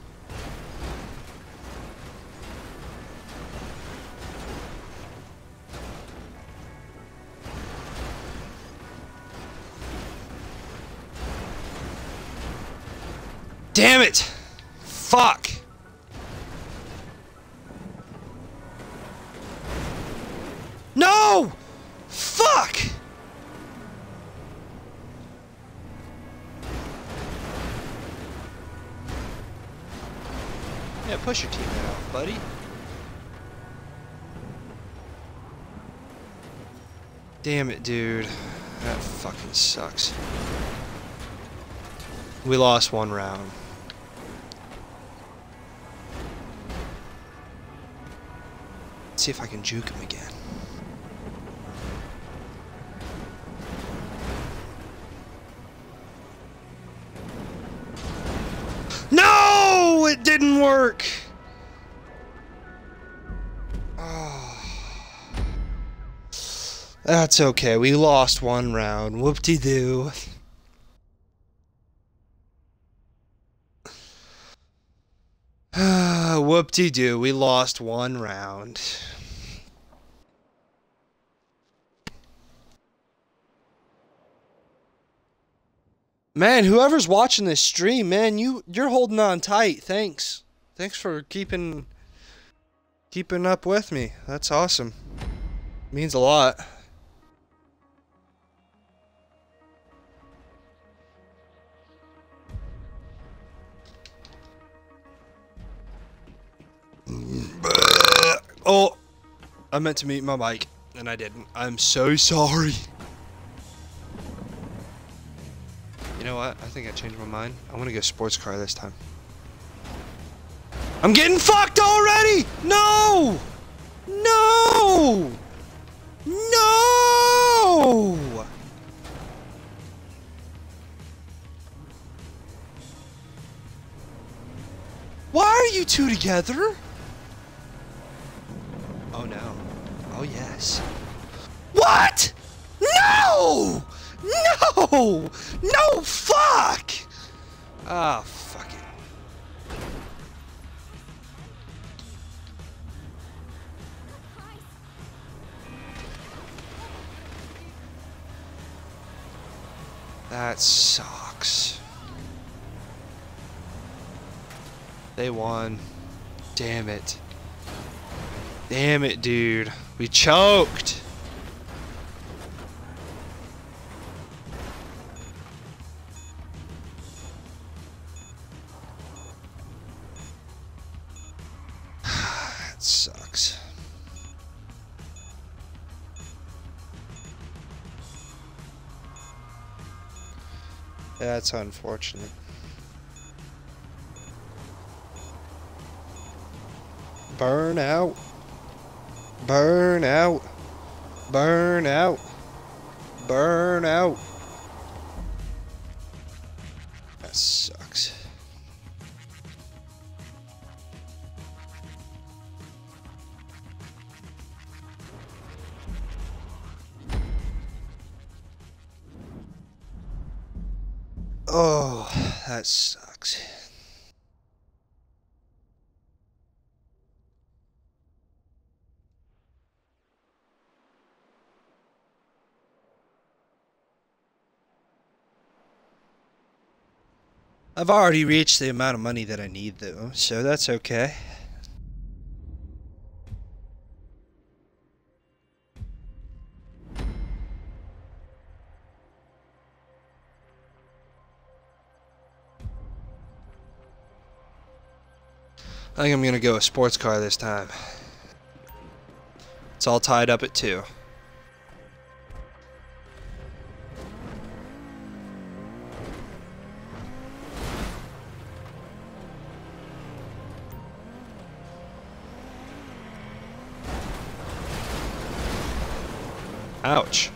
Damn it! Fuck! No! Fuck! Yeah, push your teammate out, buddy. Damn it, dude. That fucking sucks. We lost one round. Let's see if I can juke him again. No! didn't work! Oh. That's okay. We lost one round. Whoop-de-doo. Whoop-de-doo. We lost one round. Man, whoever's watching this stream, man, you're holding on tight. Thanks. Thanks for keeping up with me. That's awesome. Means a lot. Oh, I meant to mute my mic and I didn't. I'm so sorry. You know what? I think I changed my mind. I want to go sports car this time. I'm getting fucked already! No! No! No! Why are you two together? Oh no. Oh yes. What? No! No! No, fuck! Ah, fuck it. That sucks. They won. Damn it. Damn it, dude. We choked. That sucks. That's unfortunate. Burn out. Burn out. Burn out. Burn out. That sucks. Oh, that sucks. I've already reached the amount of money that I need, though, so that's okay. I think I'm gonna go a sports car this time. It's all tied up at 2. Ouch.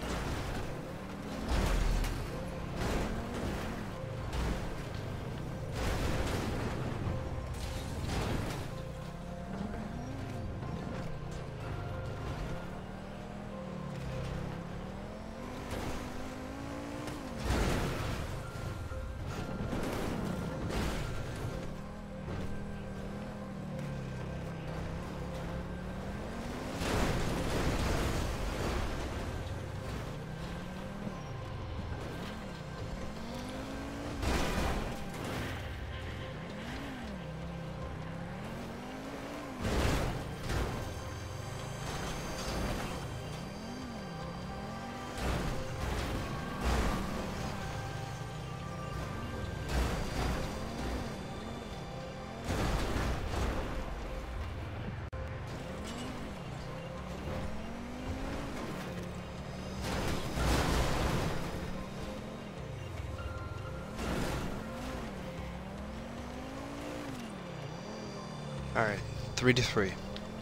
Alright, 3-3.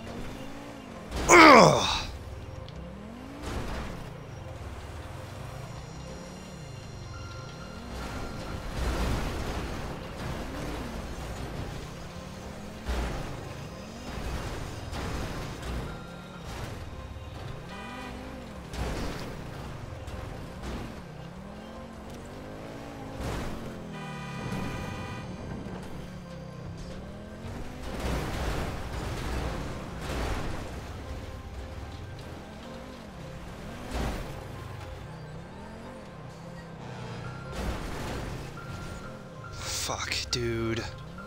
Ugh! fuck, dude.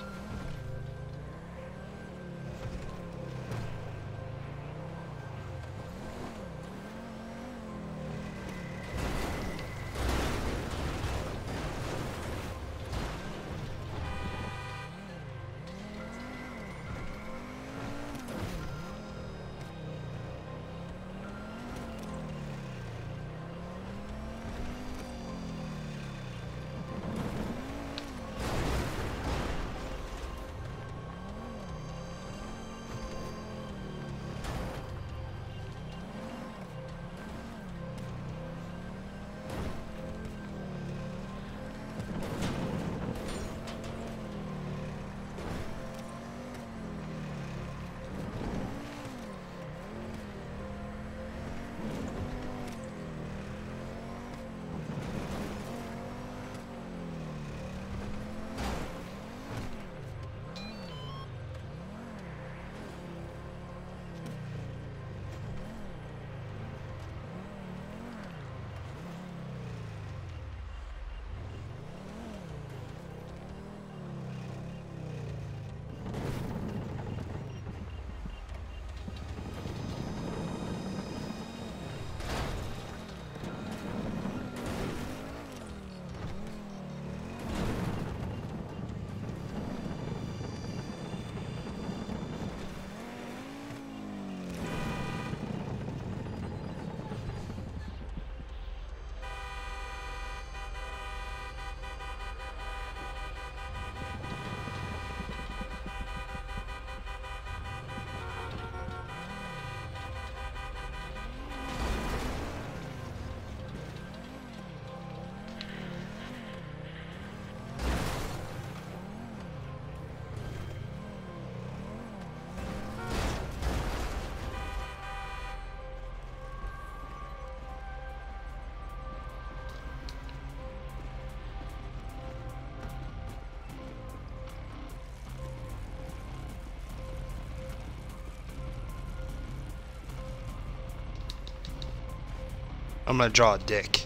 I'm gonna draw a dick.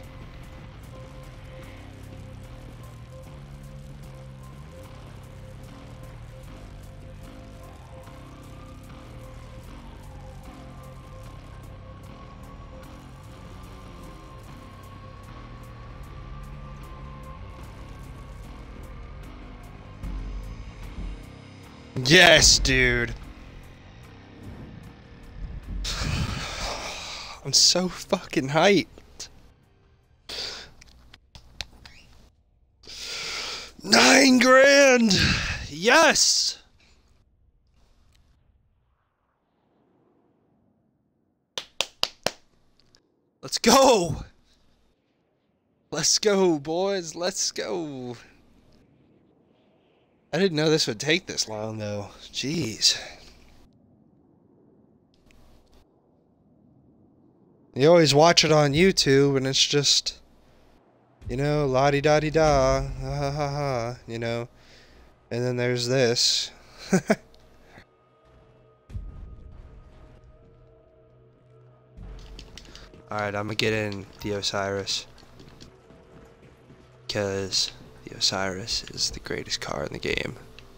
Yes, dude. I'm so fucking hyped. 9 grand! Yes! Let's go! Let's go, boys. Let's go. I didn't know this would take this long, though. Jeez. You always watch it on YouTube, and it's just, you know, la-di-da-di-da, ha-ha-ha-ha, you know. And then there's this. Alright, I'm gonna get in the Osiris. Because the Osiris is the greatest car in the game.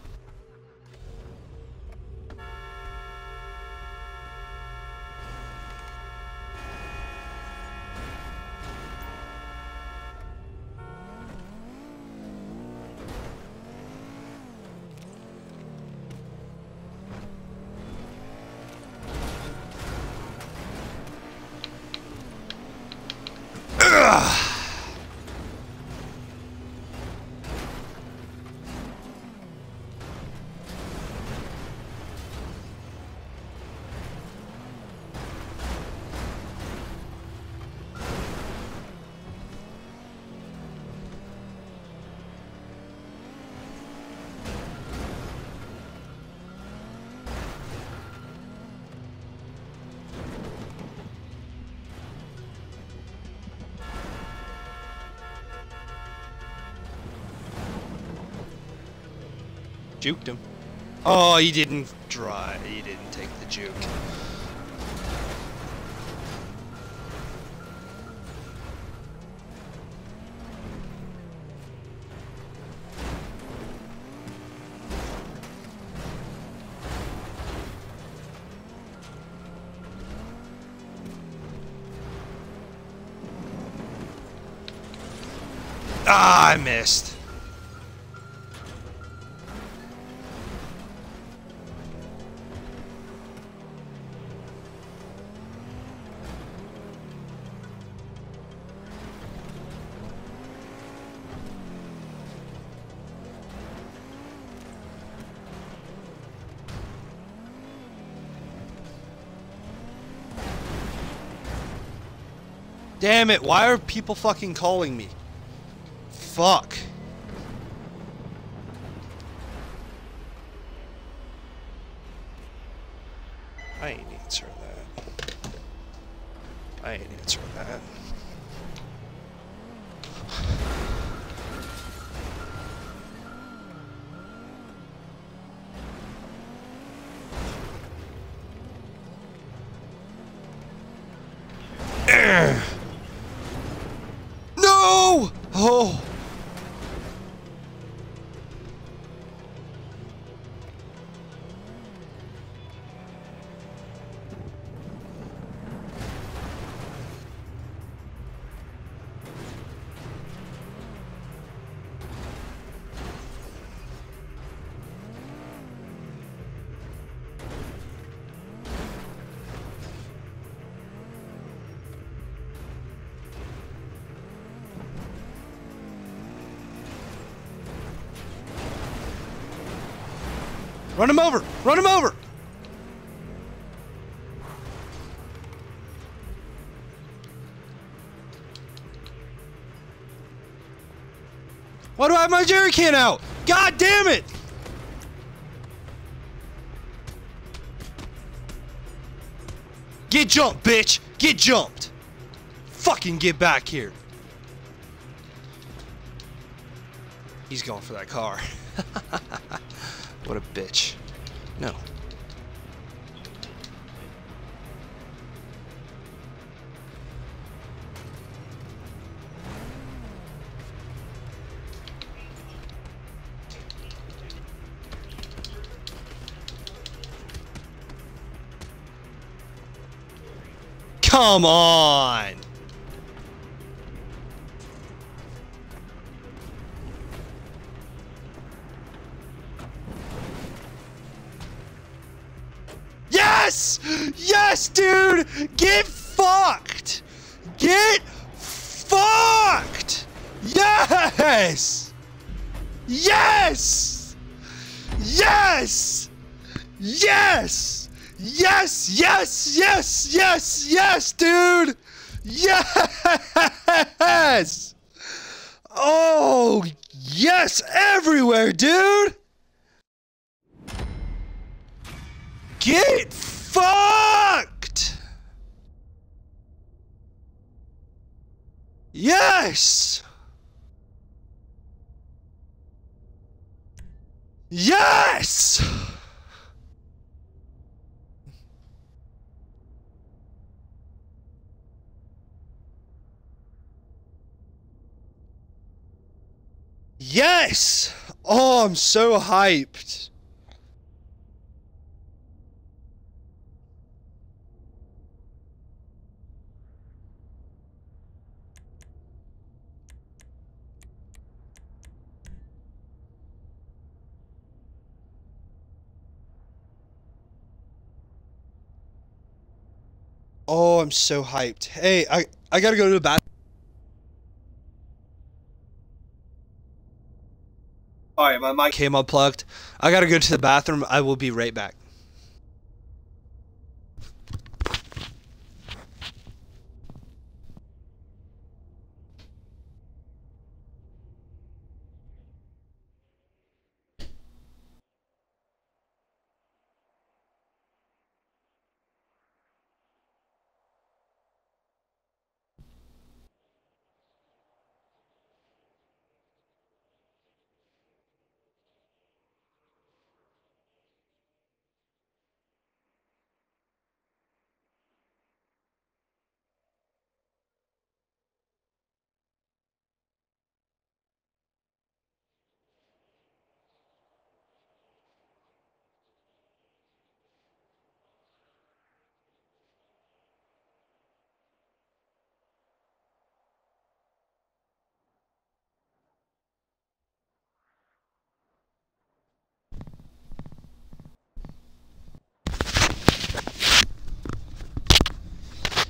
Juked him. Oh, he didn't drive. He didn't take the juke. Ah, I missed. Damn it, why are people fucking calling me? Fuck. I ain't answering that. I ain't answering that. No! Oh! Run him over! Run him over! Why do I have my jerry can out? God damn it! Get jumped, bitch! Get jumped! Fucking get back here! He's going for that car. What a bitch. No. Come on! Yes! Yes, dude! Get fucked! Get fucked! Yes! Yes! Yes! Yes! Yes! Yes! Yes! Yes! Yes, dude! Yes! Oh, yes! Everywhere, dude! Get fucked! Yes! Yes! Yes! Oh, I'm so hyped. Oh, I'm so hyped. Hey, I gotta go to the bathroom. Alright, my mic came unplugged. I gotta go to the bathroom. I will be right back.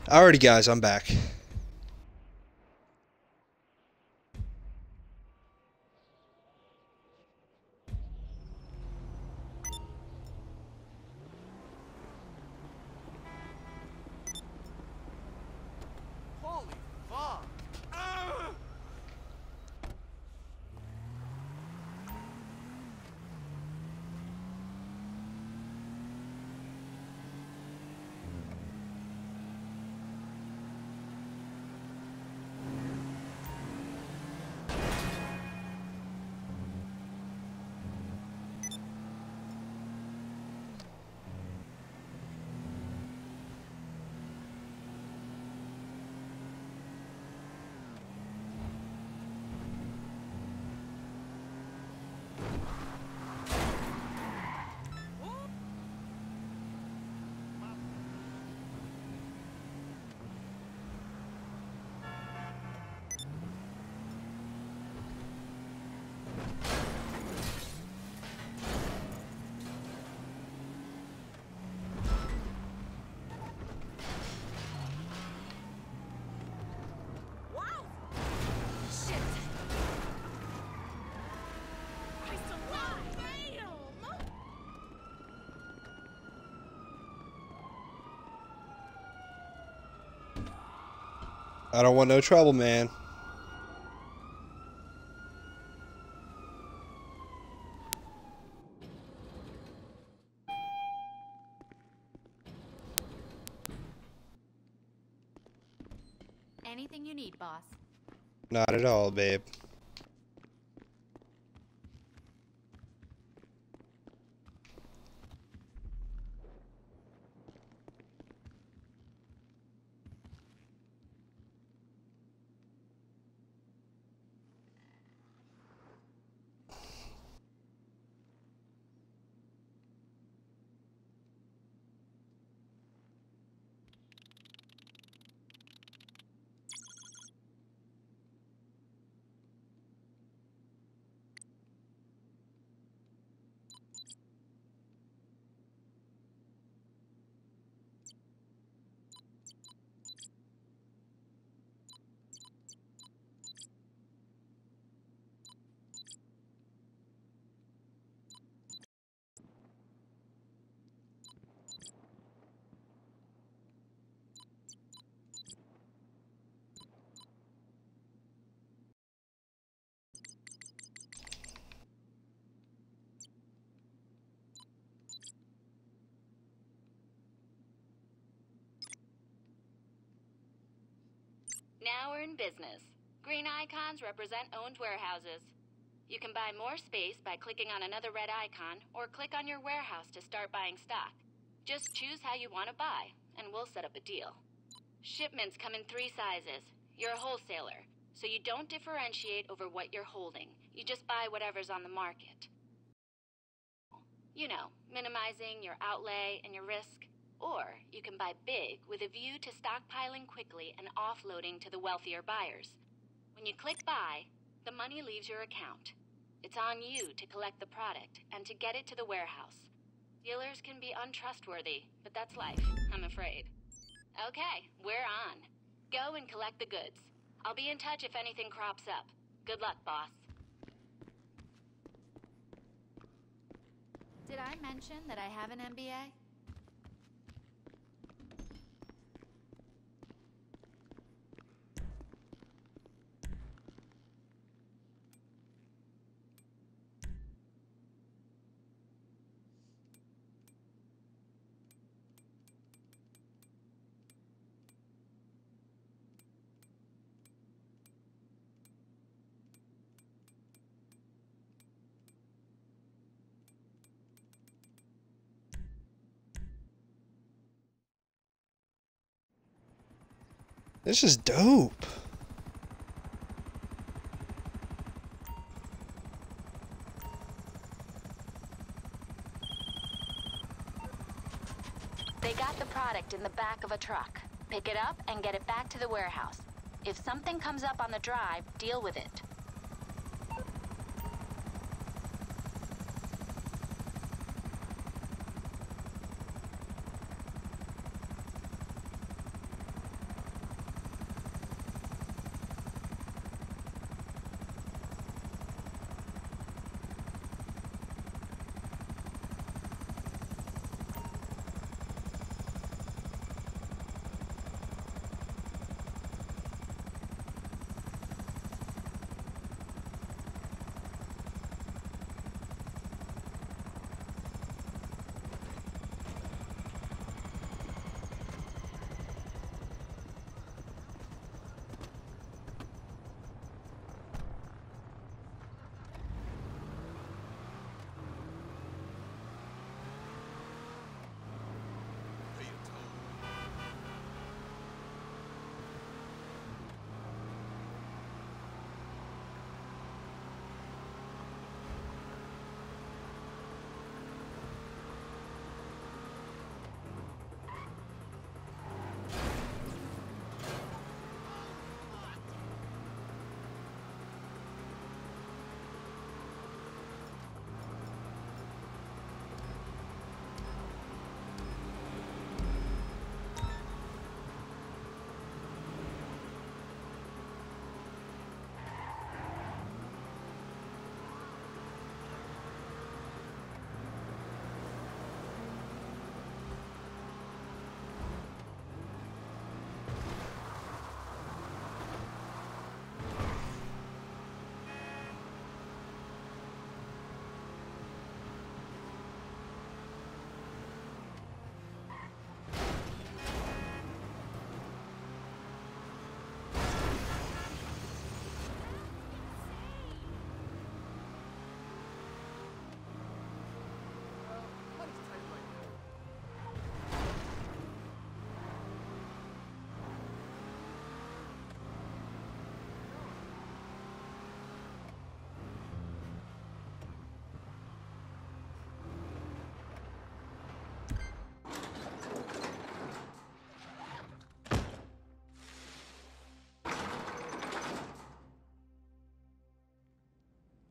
Alrighty, guys, I'm back. Holy fuck! Ah! I don't want no trouble, man. Anything you need, boss. Not at all, babe. Now we're in business. Green icons represent owned warehouses. You can buy more space by clicking on another red icon, or click on your warehouse to start buying stock. Just choose how you want to buy, and we'll set up a deal. Shipments come in 3 sizes. You're a wholesaler, so you don't differentiate over what you're holding. You just buy whatever's on the market. You know, minimizing your outlay and your risk. Or you can buy big with a view to stockpiling quickly and offloading to the wealthier buyers. When you click buy, the money leaves your account. It's on you to collect the product and to get it to the warehouse. Dealers can be untrustworthy, but that's life, I'm afraid. Okay, we're on. Go and collect the goods. I'll be in touch if anything crops up. Good luck, boss. Did I mention that I have an MBA? This is dope. They got the product in the back of a truck. Pick it up and get it back to the warehouse. If something comes up on the drive, deal with it.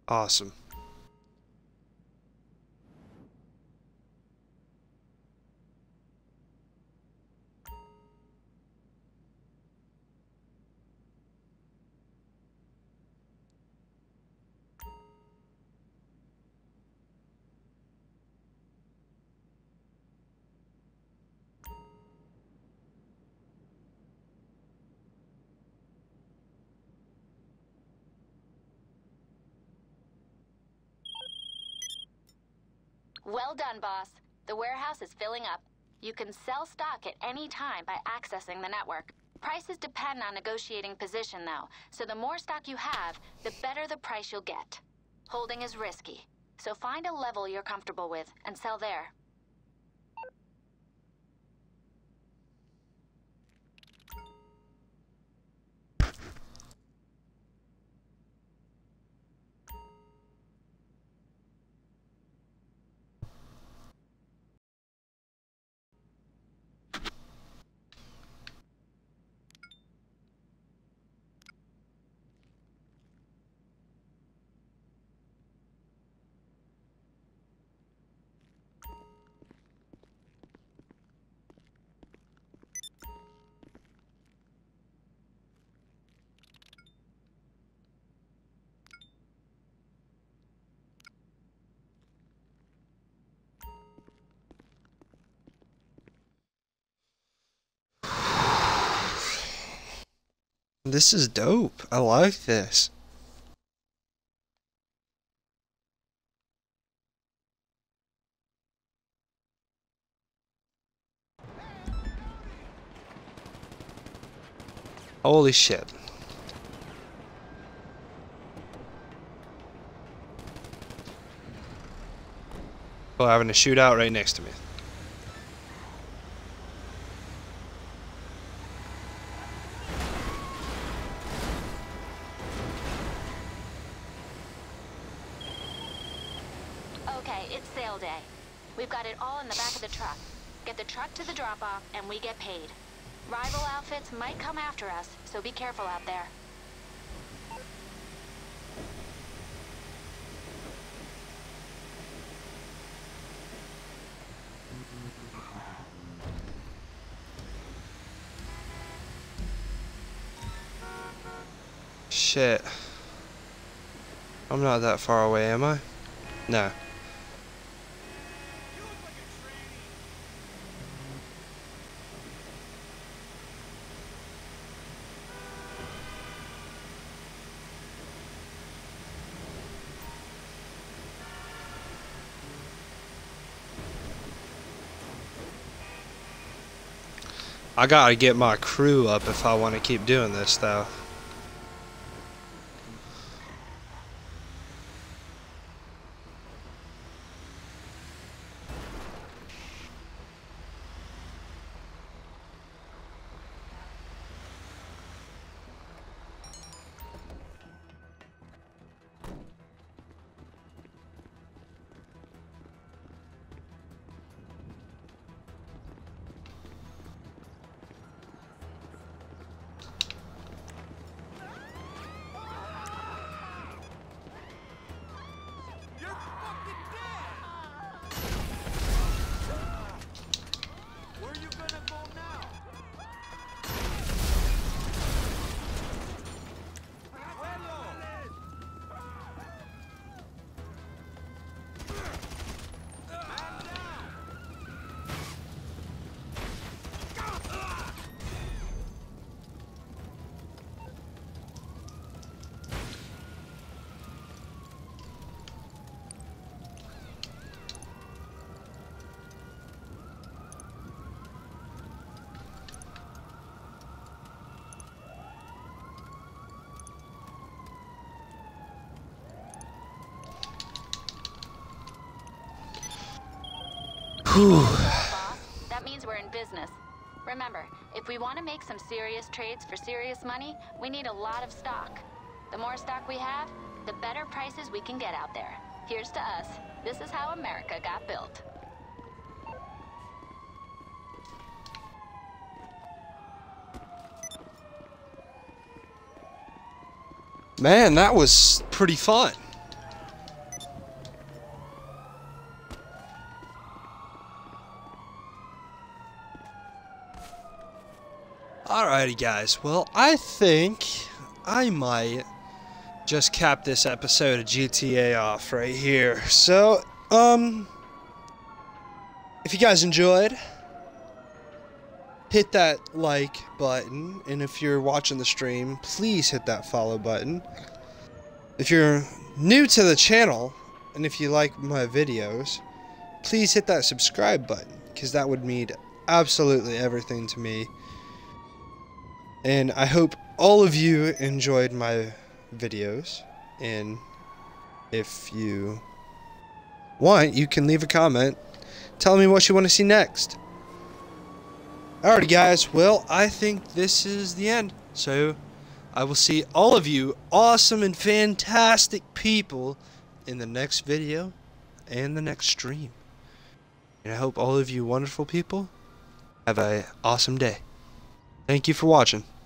Awesome. Well done, boss. The warehouse is filling up. You can sell stock at any time by accessing the network. Prices depend on negotiating position, though, so the more stock you have, the better the price you'll get. Holding is risky, so find a level you're comfortable with and sell there. This is dope. I like this. Holy shit. Oh, having a shootout right next to me. Okay, it's sale day. We've got it all in the back of the truck. Get the truck to the drop-off, and we get paid. Rival outfits might come after us, so be careful out there. Shit. I'm not that far away, am I? No. I gotta get my crew up if I want to keep doing this, though. Boss, that means we're in business. Remember, if we want to make some serious trades for serious money, we need a lot of stock. The more stock we have, the better prices we can get out there. Here's to us. This is how America got built. Man, that was pretty fun. Alrighty, guys. Well, I think I might just cap this episode of GTA off right here. So, if you guys enjoyed, hit that like button, and if you're watching the stream, please hit that follow button. If you're new to the channel, and if you like my videos, please hit that subscribe button, because that would mean absolutely everything to me. And I hope all of you enjoyed my videos, and if you want, you can leave a comment telling me what you want to see next. Alrighty, guys, well, I think this is the end, so I will see all of you awesome and fantastic people in the next video and the next stream. And I hope all of you wonderful people have an awesome day. Thank you for watching.